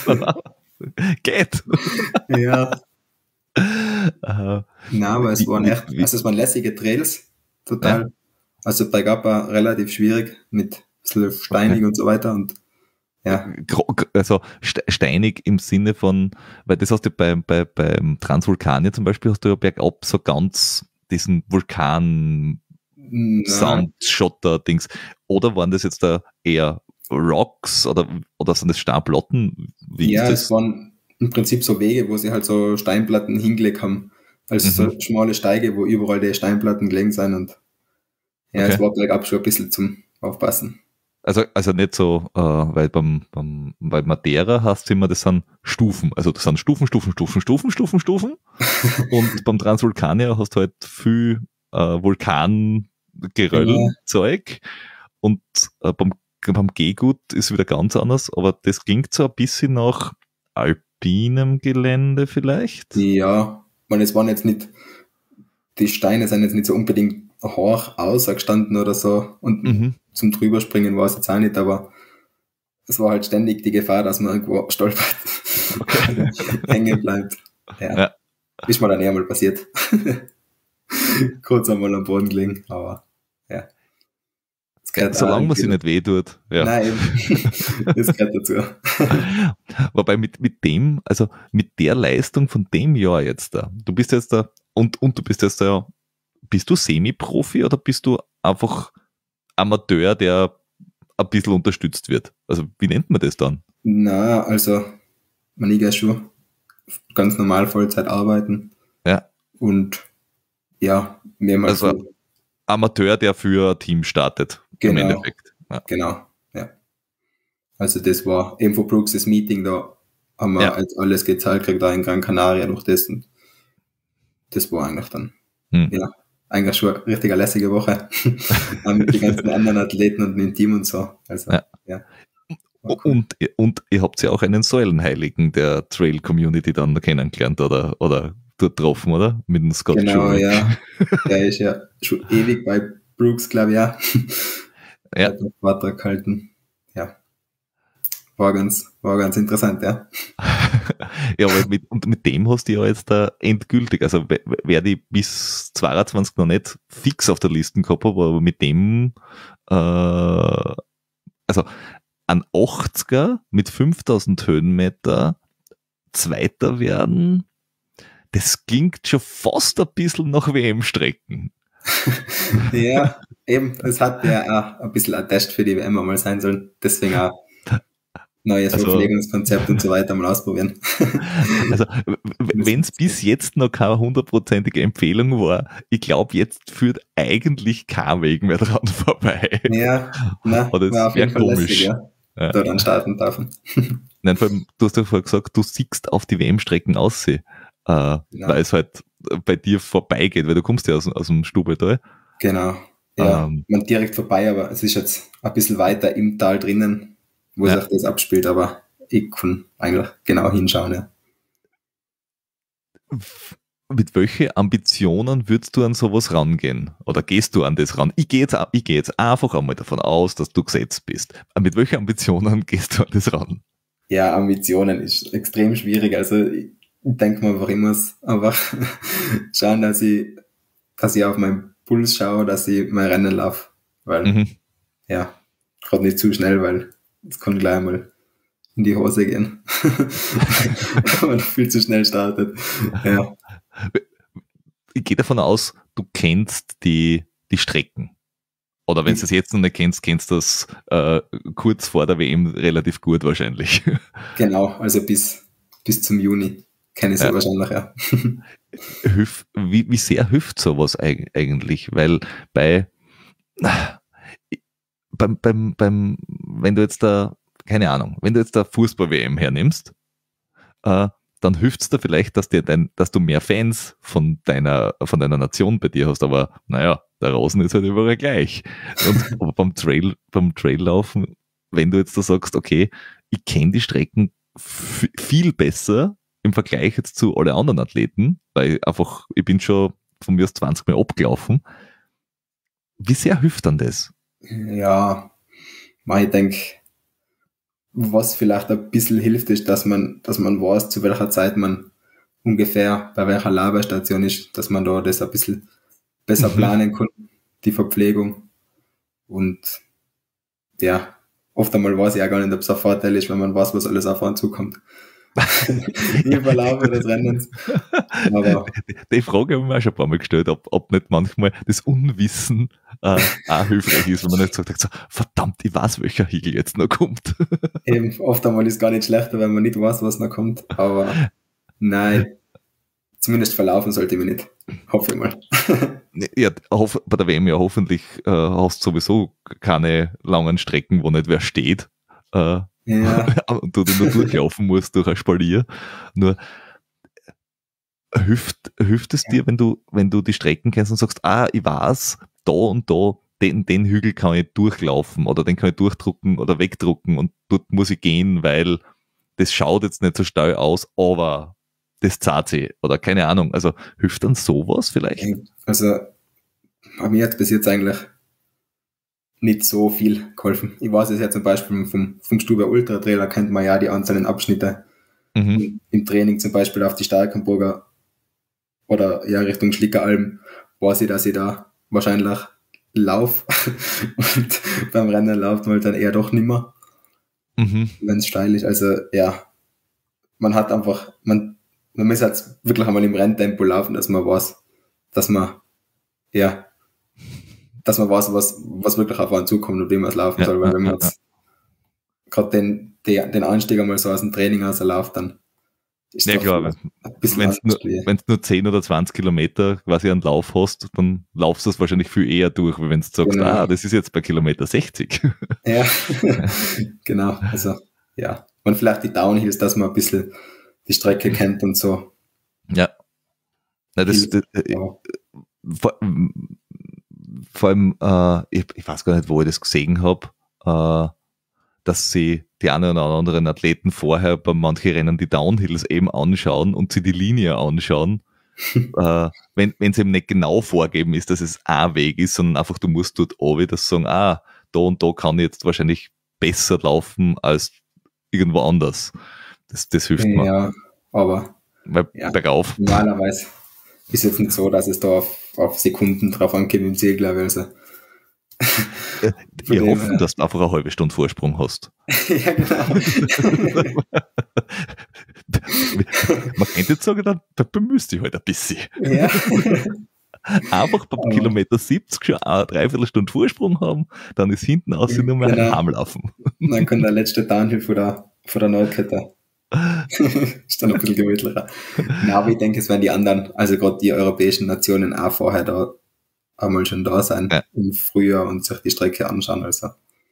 Geht. Ja. Uh, Nein, aber es waren echt, also es waren lässige Trails, total. Ja. Also bergab war relativ schwierig mit ein bisschen steinig okay. und so weiter und ja. Also steinig im Sinne von, weil das hast du bei, bei, beim Transvulkanier zum Beispiel, hast du ja bergab so ganz diesen Vulkan-Sound-Schotter-Dings. Oder waren das jetzt da eher Rocks oder, oder sind das Steinplatten? Wie ja, ist das? Es waren im Prinzip so Wege, wo sie halt so Steinplatten hingelegt haben. Also mhm. so schmale Steige, wo überall die Steinplatten gelegen sind und ja, okay. Es war bergab schon ein bisschen zum Aufpassen. Also, also nicht so, äh, weil beim, beim bei Madeira hast du immer, das sind Stufen. Also das sind Stufen, Stufen, Stufen, Stufen, Stufen, Stufen. Und beim Transvulkanier hast du halt viel äh, Vulkangeröll-Zeug. Ja. Und äh, beim, beim Gehgut ist wieder ganz anders, aber das klingt so ein bisschen nach alpinem Gelände vielleicht. Ja, weil es waren jetzt nicht, die Steine sind jetzt nicht so unbedingt hoch ausgestanden oder so und mhm. zum Drüberspringen war es jetzt auch nicht, aber es war halt ständig die Gefahr, dass man irgendwo stolpert, okay. hängen bleibt. Ja. Ja. Ist mir dann eher mal passiert. Kurz einmal am Boden gelegen, aber ja. Solange man sich nicht wehtut. Ja. Nein, das gehört dazu. Wobei mit, mit dem, also mit der Leistung von dem Jahr jetzt da, du bist jetzt da und, und du bist jetzt da, bist du Semi-Profi oder bist du einfach Amateur, der ein bisschen unterstützt wird? Also wie nennt man das dann? Na, also man ich schon ganz normal Vollzeit arbeiten. Ja. Und ja, mehrmals also so Amateur, der für ein Team startet. Genau, im Endeffekt. Ja. Genau, ja. Also das war eben von Brooks das Meeting da haben wir Ja. als alles gezahlt gekriegt, da in Gran Canaria durch das. Und das war eigentlich dann, Hm. ja, eigentlich schon eine richtig lässige Woche. Auch mit den ganzen anderen Athleten und mit dem Team und so. Also, Ja. ja. War cool. Und, und ihr habt ja auch einen Säulenheiligen der Trail-Community dann kennengelernt oder, oder dort getroffen, oder? Mit dem Scott Genau, Jurek. ja. Der ist ja schon ewig bei Brooks, glaube ich, ja. Ja. Hat einen Vortrag gehalten. Ja. War ganz, war ganz interessant, ja. Ja, aber mit, und mit dem hast du ja jetzt da endgültig, also wer wer die bis zweiundzwanzig noch nicht fix auf der Liste gehabt hat, aber mit dem, äh, also ein achtziger mit fünftausend Höhenmeter Zweiter werden, das klingt schon fast ein bisschen nach W M-Strecken. Ja, eben, das hat ja auch ein bisschen ein Test für die W M mal sein sollen. Deswegen auch neues Also- Verpflegungskonzept und so weiter mal ausprobieren. Also, wenn es bis jetzt noch keine hundertprozentige Empfehlung war, ich glaube, jetzt führt eigentlich kein Weg mehr dran vorbei. Ja, na, Aber das war auf wär jeden Fall komisch. lässig, ja. Ja. Da dann starten dürfen. Nein, vor allem, du hast ja vorher gesagt, du siehst auf die W M-Strecken aussehen, äh, Ja. weil es halt bei dir vorbeigeht, weil du kommst ja aus, aus dem Stubaital. Genau. Ja, Ähm. man direkt vorbei, aber es ist jetzt ein bisschen weiter im Tal drinnen, wo Ja. sich das abspielt, aber ich kann eigentlich genau hinschauen, ja. Mit welchen Ambitionen würdest du an sowas rangehen? Oder gehst du an das ran? Ich gehe jetzt, ich gehe jetzt einfach einmal davon aus, dass du gesetzt bist. Mit welchen Ambitionen gehst du an das ran? Ja, Ambitionen ist extrem schwierig. Also ich denke mir einfach, ich muss einfach schauen, dass ich, dass ich auf meinen Puls schaue, dass ich mein Rennen laufe. Weil, Mhm. ja, gerade nicht zu schnell, weil es kann gleich mal in die Hose gehen. Wenn man viel zu schnell startet. Ja, Ich gehe davon aus, du kennst die, die Strecken. Oder wenn du es jetzt noch nicht kennst, kennst du das äh, kurz vor der W M relativ gut wahrscheinlich. genau. Also bis, bis zum Juni kenne ich sie Ja. wahrscheinlich, ja. Hilf, wie, wie sehr hilft sowas eig- eigentlich? Weil bei, beim, beim, beim, wenn du jetzt da, keine Ahnung, wenn du jetzt da Fußball-W M hernimmst, äh, dann hilft es dir vielleicht, dass, dir dein, dass du mehr Fans von deiner, von deiner Nation bei dir hast, aber naja, der Rasen ist halt überall gleich. Und aber beim Trail, beim Traillaufen, wenn du jetzt da sagst, okay, ich kenne die Strecken f- viel besser im Vergleich jetzt zu alle anderen Athleten, weil ich einfach, ich bin schon von mir aus zwanzig Mal abgelaufen. Wie sehr hilft dann das? Ja, ich denke, was vielleicht ein bisschen hilft, ist, dass man, dass man weiß, zu welcher Zeit man ungefähr bei welcher Laberstation ist, dass man da das ein bisschen besser Mhm. planen kann, die Verpflegung. Und ja, oft einmal weiß ich auch gar nicht, ob es ein Vorteil ist, wenn man weiß, was alles auf einen zukommt. Im Verlauf des Rennens. Aber Die Frage habe ich mir auch schon ein paar Mal gestellt, ob, ob nicht manchmal das Unwissen äh, auch hilfreich ist, wenn man nicht sagt, so, verdammt, ich weiß, welcher Hügel jetzt noch kommt. eben, oft einmal ist es gar nicht schlechter, wenn man nicht weiß, was noch kommt. Aber nein, zumindest verlaufen sollte ich mich nicht. Hoffe ich mal. Ja, hoff, bei der W M ja hoffentlich äh, hast du sowieso keine langen Strecken, wo nicht wer steht. Äh, Ja, und du nur durchlaufen musst durch ein Spalier. Nur hilft, hilft es dir, wenn du, wenn du die Strecken kennst und sagst, ah, ich weiß, da und da, den, den Hügel kann ich durchlaufen oder den kann ich durchdrucken oder wegdrucken und dort muss ich gehen, weil das schaut jetzt nicht so steil aus, aber das zahlt sich oder keine Ahnung. Also hilft dann sowas vielleicht? also bei mir hat bis jetzt eigentlich nicht so viel geholfen. Ich weiß es ja zum Beispiel vom, vom Stube Ultra Trail, da kennt man ja die einzelnen Abschnitte. Mhm. Im Training zum Beispiel auf die Starkenburger oder ja Richtung Schlickeralm, weiß ich, dass ich da wahrscheinlich lauf und beim Rennen läuft man halt dann eher doch nimmer, Mhm. wenn es steil ist. Also ja, man hat einfach, man, man muss halt wirklich einmal im Renntempo laufen, dass man weiß, dass man, ja, dass man weiß, was, was wirklich auf einen zukommt und wie man es laufen Ja, soll, weil ja, wenn man ja, jetzt gerade den, den, den Anstieg einmal so aus dem Training rausläuft, dann ist Ja doch klar, ein bisschen wenn du nur, anders wie- wenn's nur zehn oder zwanzig Kilometer quasi einen Lauf hast, dann laufst du es wahrscheinlich viel eher durch, wie wenn du sagst, Genau. ah, das ist jetzt bei Kilometer sechzig. Ja, genau, also ja, und vielleicht die Downhills, dass man ein bisschen die Strecke kennt und so. Ja. Na, das, das, Ja. vor, vor allem, äh, ich, ich weiß gar nicht, wo ich das gesehen habe, äh, dass sie die einen oder anderen Athleten vorher bei manchen Rennen die Downhills eben anschauen und sie die Linie anschauen, äh, wenn es eben nicht genau vorgeben ist, dass es ein Weg ist, sondern einfach du musst dort oben das sagen, ah, da und da kann ich jetzt wahrscheinlich besser laufen als irgendwo anders. Das, das hilft mir. Ja, aber Weil ja, bergauf. normalerweise ist jetzt nicht so, dass es da auf, auf Sekunden drauf angeht im Ziel, glaube ich. Also. Äh, Von Wir dem hoffen, her. dass du einfach eine halbe Stunde Vorsprung hast. Ja, genau. Man könnte jetzt sagen, dann da bemühst dich halt ein bisschen. Ja. Einfach beim Aber- Kilometer siebzig schon eine Dreiviertelstunde Vorsprung haben, dann ist hinten aus nur mehr Genau. heimlaufen. Dann kann der letzte Downhill von der, von der Nordkette. Ist dann ein bisschen gemütlicher. Na, aber ich denke, es werden die anderen, also gerade die europäischen Nationen auch vorher da einmal schon da sein Ja. im Frühjahr und sich die Strecke anschauen. Also.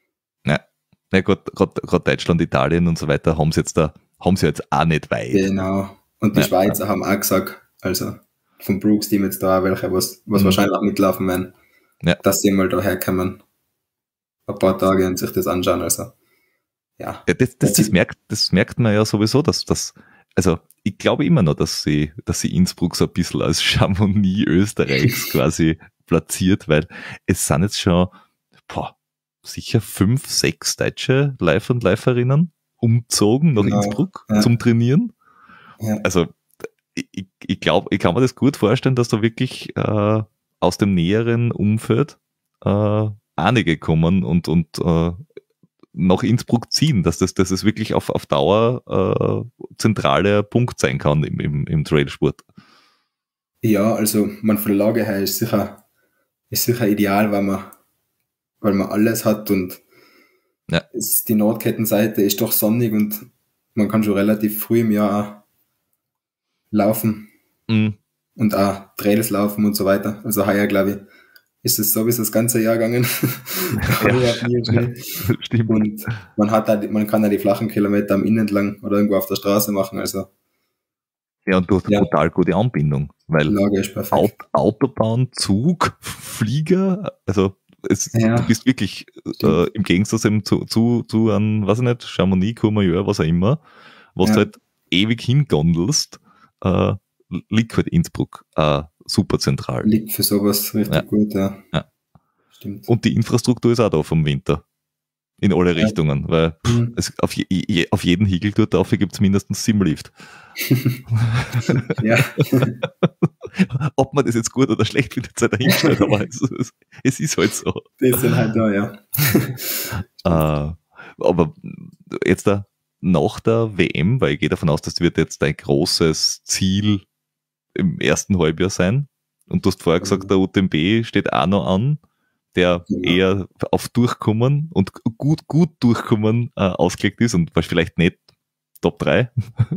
Ja, gerade Deutschland, Italien und so weiter haben sie jetzt da, haben sie jetzt auch nicht weit. Genau. Und die Ja. Schweizer haben auch gesagt, also vom Brooks-Team jetzt da auch welche, was, was Mhm. wahrscheinlich auch mitlaufen werden, Ja. dass sie mal da herkommen. Ein paar Tage und sich das anschauen. Also, ja. Ja, das, das, das, merkt, das merkt man ja sowieso, dass das, also ich glaube immer noch, dass sie, dass sie Innsbruck so ein bisschen als Chamonix Österreichs quasi platziert, weil es sind jetzt schon, boah, sicher fünf, sechs deutsche Läufer und Läuferinnen umzogen nach Genau, Innsbruck ja. zum Trainieren. Ja. Also ich, ich glaube, ich kann mir das gut vorstellen, dass da wirklich äh, aus dem näheren Umfeld äh, einige kommen und, und äh, nach Innsbruck ziehen, dass das, dass es wirklich auf, auf Dauer äh, zentraler Punkt sein kann im, im, im Trailsport. Ja, also man von der Lage her ist sicher, ist sicher ideal, weil man, weil man alles hat und Ja. es, die Nordkettenseite ist doch sonnig und man kann schon relativ früh im Jahr auch laufen Mhm. und auch Trails laufen und so weiter. Also heuer, glaube ich, ist es sowieso das ganze Jahr gegangen. Überhaupt nie Schnee. Stimmt. Und man hat auch, die- man kann auch die flachen Kilometer am Innen entlang oder irgendwo auf der Straße machen. Also Ja, und du hast eine Ja. total gute Anbindung, die weil Lage ist perfekt. Aut Autobahn, Zug, Flieger, also es, Ja. du bist wirklich äh, Stimmt. im Gegensatz eben zu, zu, zu an, weiß ich nicht, Chamonix, Courmayeur, was auch immer, was Ja. du halt ewig hingondelst, äh, liegt halt Innsbruck äh, super zentral. Liegt für sowas richtig Ja. gut, ja. Ja. Stimmt. Und die Infrastruktur ist auch da vom Winter. In alle Ja. Richtungen, weil Mhm. es auf, je, je, auf jeden Hügel dort drauf gibt es mindestens sieben Lift. Ja. Ob man das jetzt gut oder schlecht findet, sei dahingestellt, aber es, es, es ist halt so. Die sind halt da, ja. Äh, aber jetzt da nach der W M, weil ich gehe davon aus, das wird jetzt dein großes Ziel im ersten Halbjahr sein. Und du hast vorher gesagt, der U T M B steht auch noch an, der Genau. eher auf Durchkommen und gut, gut Durchkommen äh, ausgelegt ist und vielleicht nicht Top drei.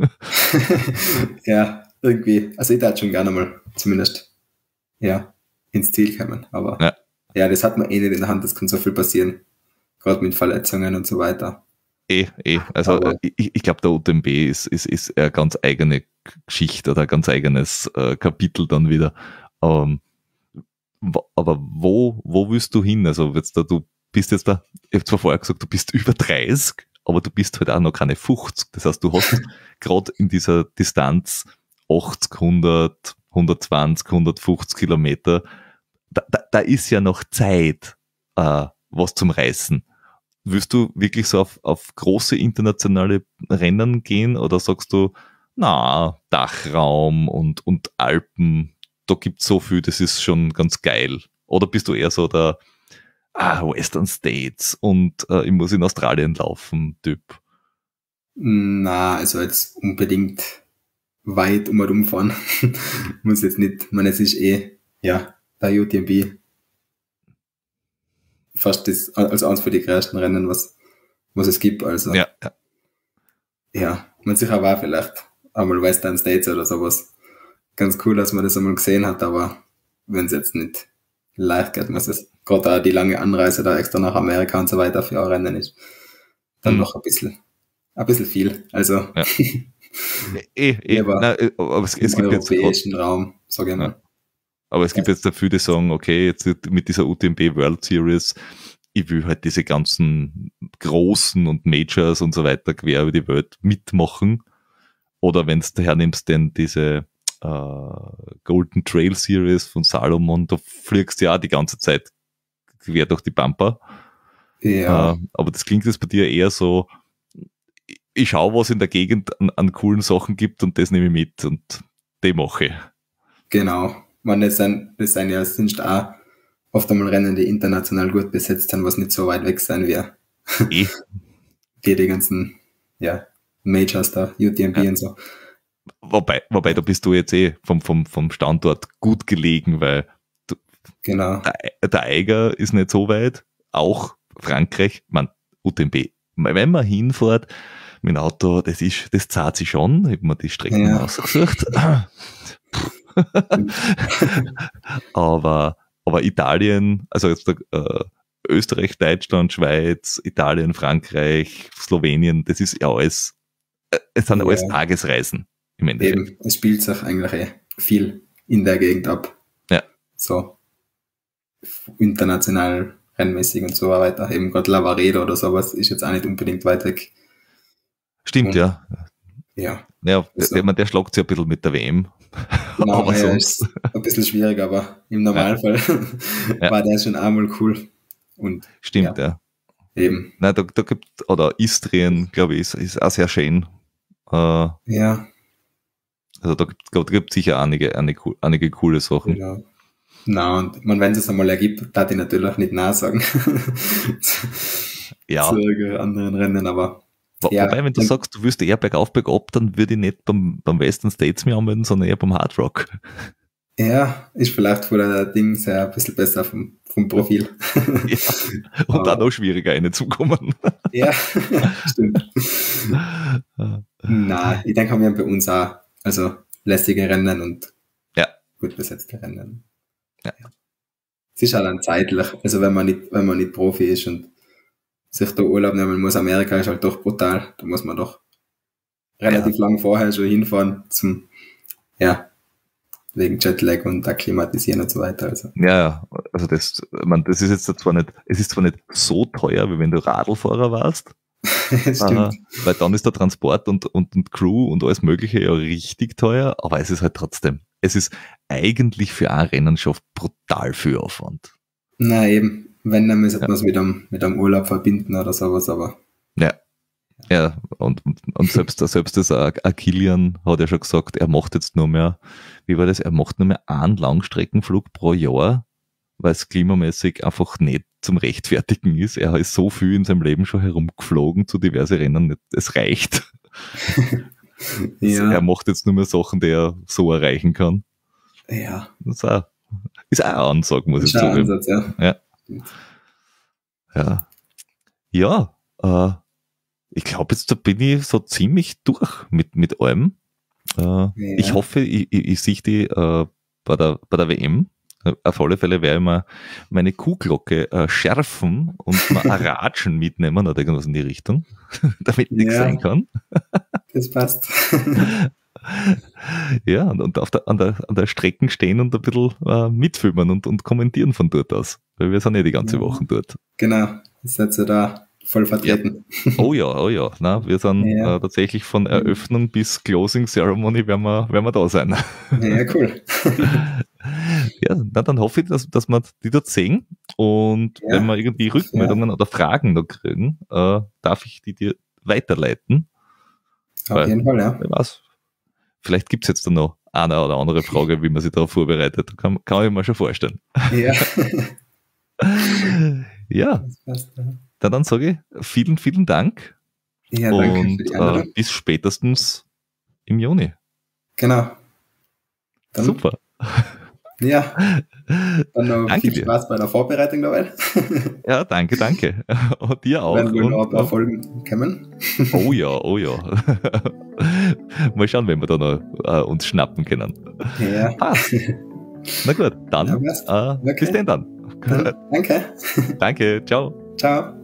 Ja, irgendwie. Also ich darf schon gerne mal zumindest ja, ins Ziel kommen. Aber Ja. ja. das hat man eh nicht in der Hand, das kann so viel passieren. Gerade mit Verletzungen und so weiter. Eh, eh. Also Aber- äh, ich, ich glaube, der U T M B ist, ist, ist eine ganz eigene Geschichte oder ein ganz eigenes äh, Kapitel dann wieder. Ähm, wo- aber wo, wo willst du hin? Also jetzt da, du bist jetzt da, ich habe zwar vorher gesagt, du bist über dreißig, aber du bist halt auch noch keine fünfzig. Das heißt, du hast gerade in dieser Distanz achtzig, hundert, hundertzwanzig, hundertfünfzig Kilometer, da, da, da ist ja noch Zeit, äh, was zum Reißen. Willst du wirklich so auf, auf große internationale Rennen gehen oder sagst du, na, Dachraum und, und Alpen, da gibt's so viel, das ist schon ganz geil? Oder bist du eher so der ah, Western States und äh, ich muss in Australien laufen, Typ? Na, also jetzt unbedingt weit um und umfahren. Muss jetzt nicht. Ich meine, es ist eh, ja, der U T M B fast das, also eins von den größten Rennen, was, was es gibt. Also, Ja, ja. ja, man sicher war vielleicht einmal Western States oder sowas. Ganz cool, dass man das einmal gesehen hat, aber wenn es jetzt nicht leicht geht, muss es gerade auch die lange Anreise da extra nach Amerika und so weiter für ein Rennen ist, dann Mhm. noch ein bisschen ein bisschen viel. Also ja. eh, eh, aber, nein, aber es, es im gibt jetzt europäischen Raum, sage ich mal. Ja. Aber es gibt jetzt dafür, die sagen, okay, jetzt mit dieser U T M B World Series, ich will halt diese ganzen großen und Majors und so weiter quer über die Welt mitmachen. Oder wenn du daher nimmst, denn diese äh, Golden Trail Series von Salomon, da fliegst du ja auch die ganze Zeit quer durch die Pampa. Ja. Äh, aber das klingt jetzt bei dir eher so, ich schaue, was in der Gegend an, an coolen Sachen gibt und das nehme ich mit und die mache ich. Genau. Man, das sind, das sind ja sonst auch oft einmal Rennen, die international gut besetzt sind, was nicht so weit weg sein wird. Eh. Die, die ganzen, ja, Majors da, U T M B Ja. und so. Wobei, wobei, da bist du jetzt eh vom, vom, vom Standort gut gelegen, weil du, Genau. der, der Eiger ist nicht so weit, auch Frankreich, man, U T M B. Wenn man hinfährt mit dem Auto, das ist, das zahlt sich schon, ich habe mir die Strecken Ja. ausgesucht. aber, aber Italien, also jetzt äh, Österreich, Deutschland, Schweiz, Italien, Frankreich, Slowenien, das ist ja alles, äh, es sind Ja. alles Tagesreisen im Endeffekt. Eben, es spielt sich eigentlich eh viel in der Gegend ab. Ja. So international, rennmäßig und so weiter. Eben gerade Lavaredo oder sowas ist jetzt auch nicht unbedingt weit weg. Stimmt, Und- ja. Ja, Ja, Also- der, der, der schlagt sich ein bisschen mit der W M. genau, aber ja, sonst, ist ein bisschen schwierig, aber im Normalfall Ja. war der schon einmal cool. Und stimmt, ja. eben, Nein, da, da gibt, oder Istrien, glaube ich, ist, ist auch sehr schön. Äh, ja, also da gibt es da gibt sicher einige, einige, einige coole Sachen. genau. Na, und man, wenn es einmal ergibt, darf ich natürlich auch nicht nein sagen. Ja, Zu anderen Rennen, aber wo, ja, wobei, wenn du dann- sagst, du willst eher bergauf, bergab, dann würde ich nicht beim, beim Western States mich anmelden, sondern eher beim Hard Rock. ja, ist vielleicht von der Ding sehr ein bisschen besser vom, vom Profil. Ja. Und Aber- dann noch schwieriger reinzukommen. Ja, stimmt. Na, ich denke, wir haben bei uns auch also lässige Rennen und Ja. gut besetzte Rennen. Ja. Es ist halt dann zeitlich, also wenn man nicht, wenn man nicht Profi ist und sich da Urlaub nehmen muss, Amerika ist halt doch brutal, da muss man doch relativ lang vorher schon hinfahren zum, ja, wegen Jetlag und akklimatisieren und so weiter. Also. Ja, ja, also das, man, das ist jetzt zwar nicht, es ist zwar nicht so teuer, wie wenn du Radlfahrer warst, Stimmt. äh, weil dann ist der Transport und, und, und Crew und alles Mögliche ja richtig teuer, aber es ist halt trotzdem, es ist eigentlich für ein Rennen schon brutal viel Aufwand. Na eben, wenn, dann müsste Ja. man es mit einem, mit einem Urlaub verbinden oder sowas, aber Ja. Ja, und, und, und selbst, selbst das äh, Kilian hat ja schon gesagt, er macht jetzt nur mehr, wie war das, er macht nur mehr einen Langstreckenflug pro Jahr, weil es klimamäßig einfach nicht zum Rechtfertigen ist. Er ist so viel in seinem Leben schon herumgeflogen zu diverse Rennen, es reicht. ja, Er macht jetzt nur mehr Sachen, die er so erreichen kann. ja, Das ist auch, ist auch eine Ansage, muss ich ist ein sagen. Ansatz, ja. Ja, ja äh, ich glaube, jetzt da bin ich so ziemlich durch mit, mit allem. Äh, Ich hoffe, ich, ich, ich sehe die äh, bei, der, bei der W M. Äh, Auf alle Fälle werde ich mal meine Kuhglocke äh, schärfen und mal ein Ratschen mitnehmen oder irgendwas in die Richtung, damit nichts Ja. sein kann. Das passt. Ja, und, und auf der, an, der, an der Strecke stehen und ein bisschen äh, mitfilmen und, und kommentieren von dort aus. Weil wir sind ja die ganze Ja. Woche dort. Genau, jetzt seid ihr da voll vertreten. Oh ja, oh ja. Na, wir sind Ja. äh, tatsächlich von Eröffnung bis Closing Ceremony werden wir, werden wir da sein. Ja, cool. Ja, na, dann hoffe ich, dass, dass wir die dort sehen. Und Ja. wenn wir irgendwie Rückmeldungen oder Fragen noch kriegen, äh, darf ich die dir weiterleiten. Auf Weil- jeden Fall, ja. Wer weiß. Vielleicht gibt es jetzt dann noch eine oder andere Frage, wie man sich darauf vorbereitet. Kann, kann ich mir schon vorstellen. Ja, Ja, das passt. Ja, dann, dann sage ich vielen, vielen Dank. ja danke und für die äh, Einladung. bis spätestens im Juni. Genau. Dann, Super. Ja, dann noch Danke viel dir. Spaß bei der Vorbereitung dabei. Ja, danke, danke. Und dir auch. Werden wohl noch ein paar Und, Folgen kommen. oh ja, oh ja. Mal schauen, wenn wir da noch äh, uns schnappen können. Ja, Passt. Na gut, dann Ja, passt. äh, Okay. bis denn dann. dann, danke. Danke, ciao. Ciao.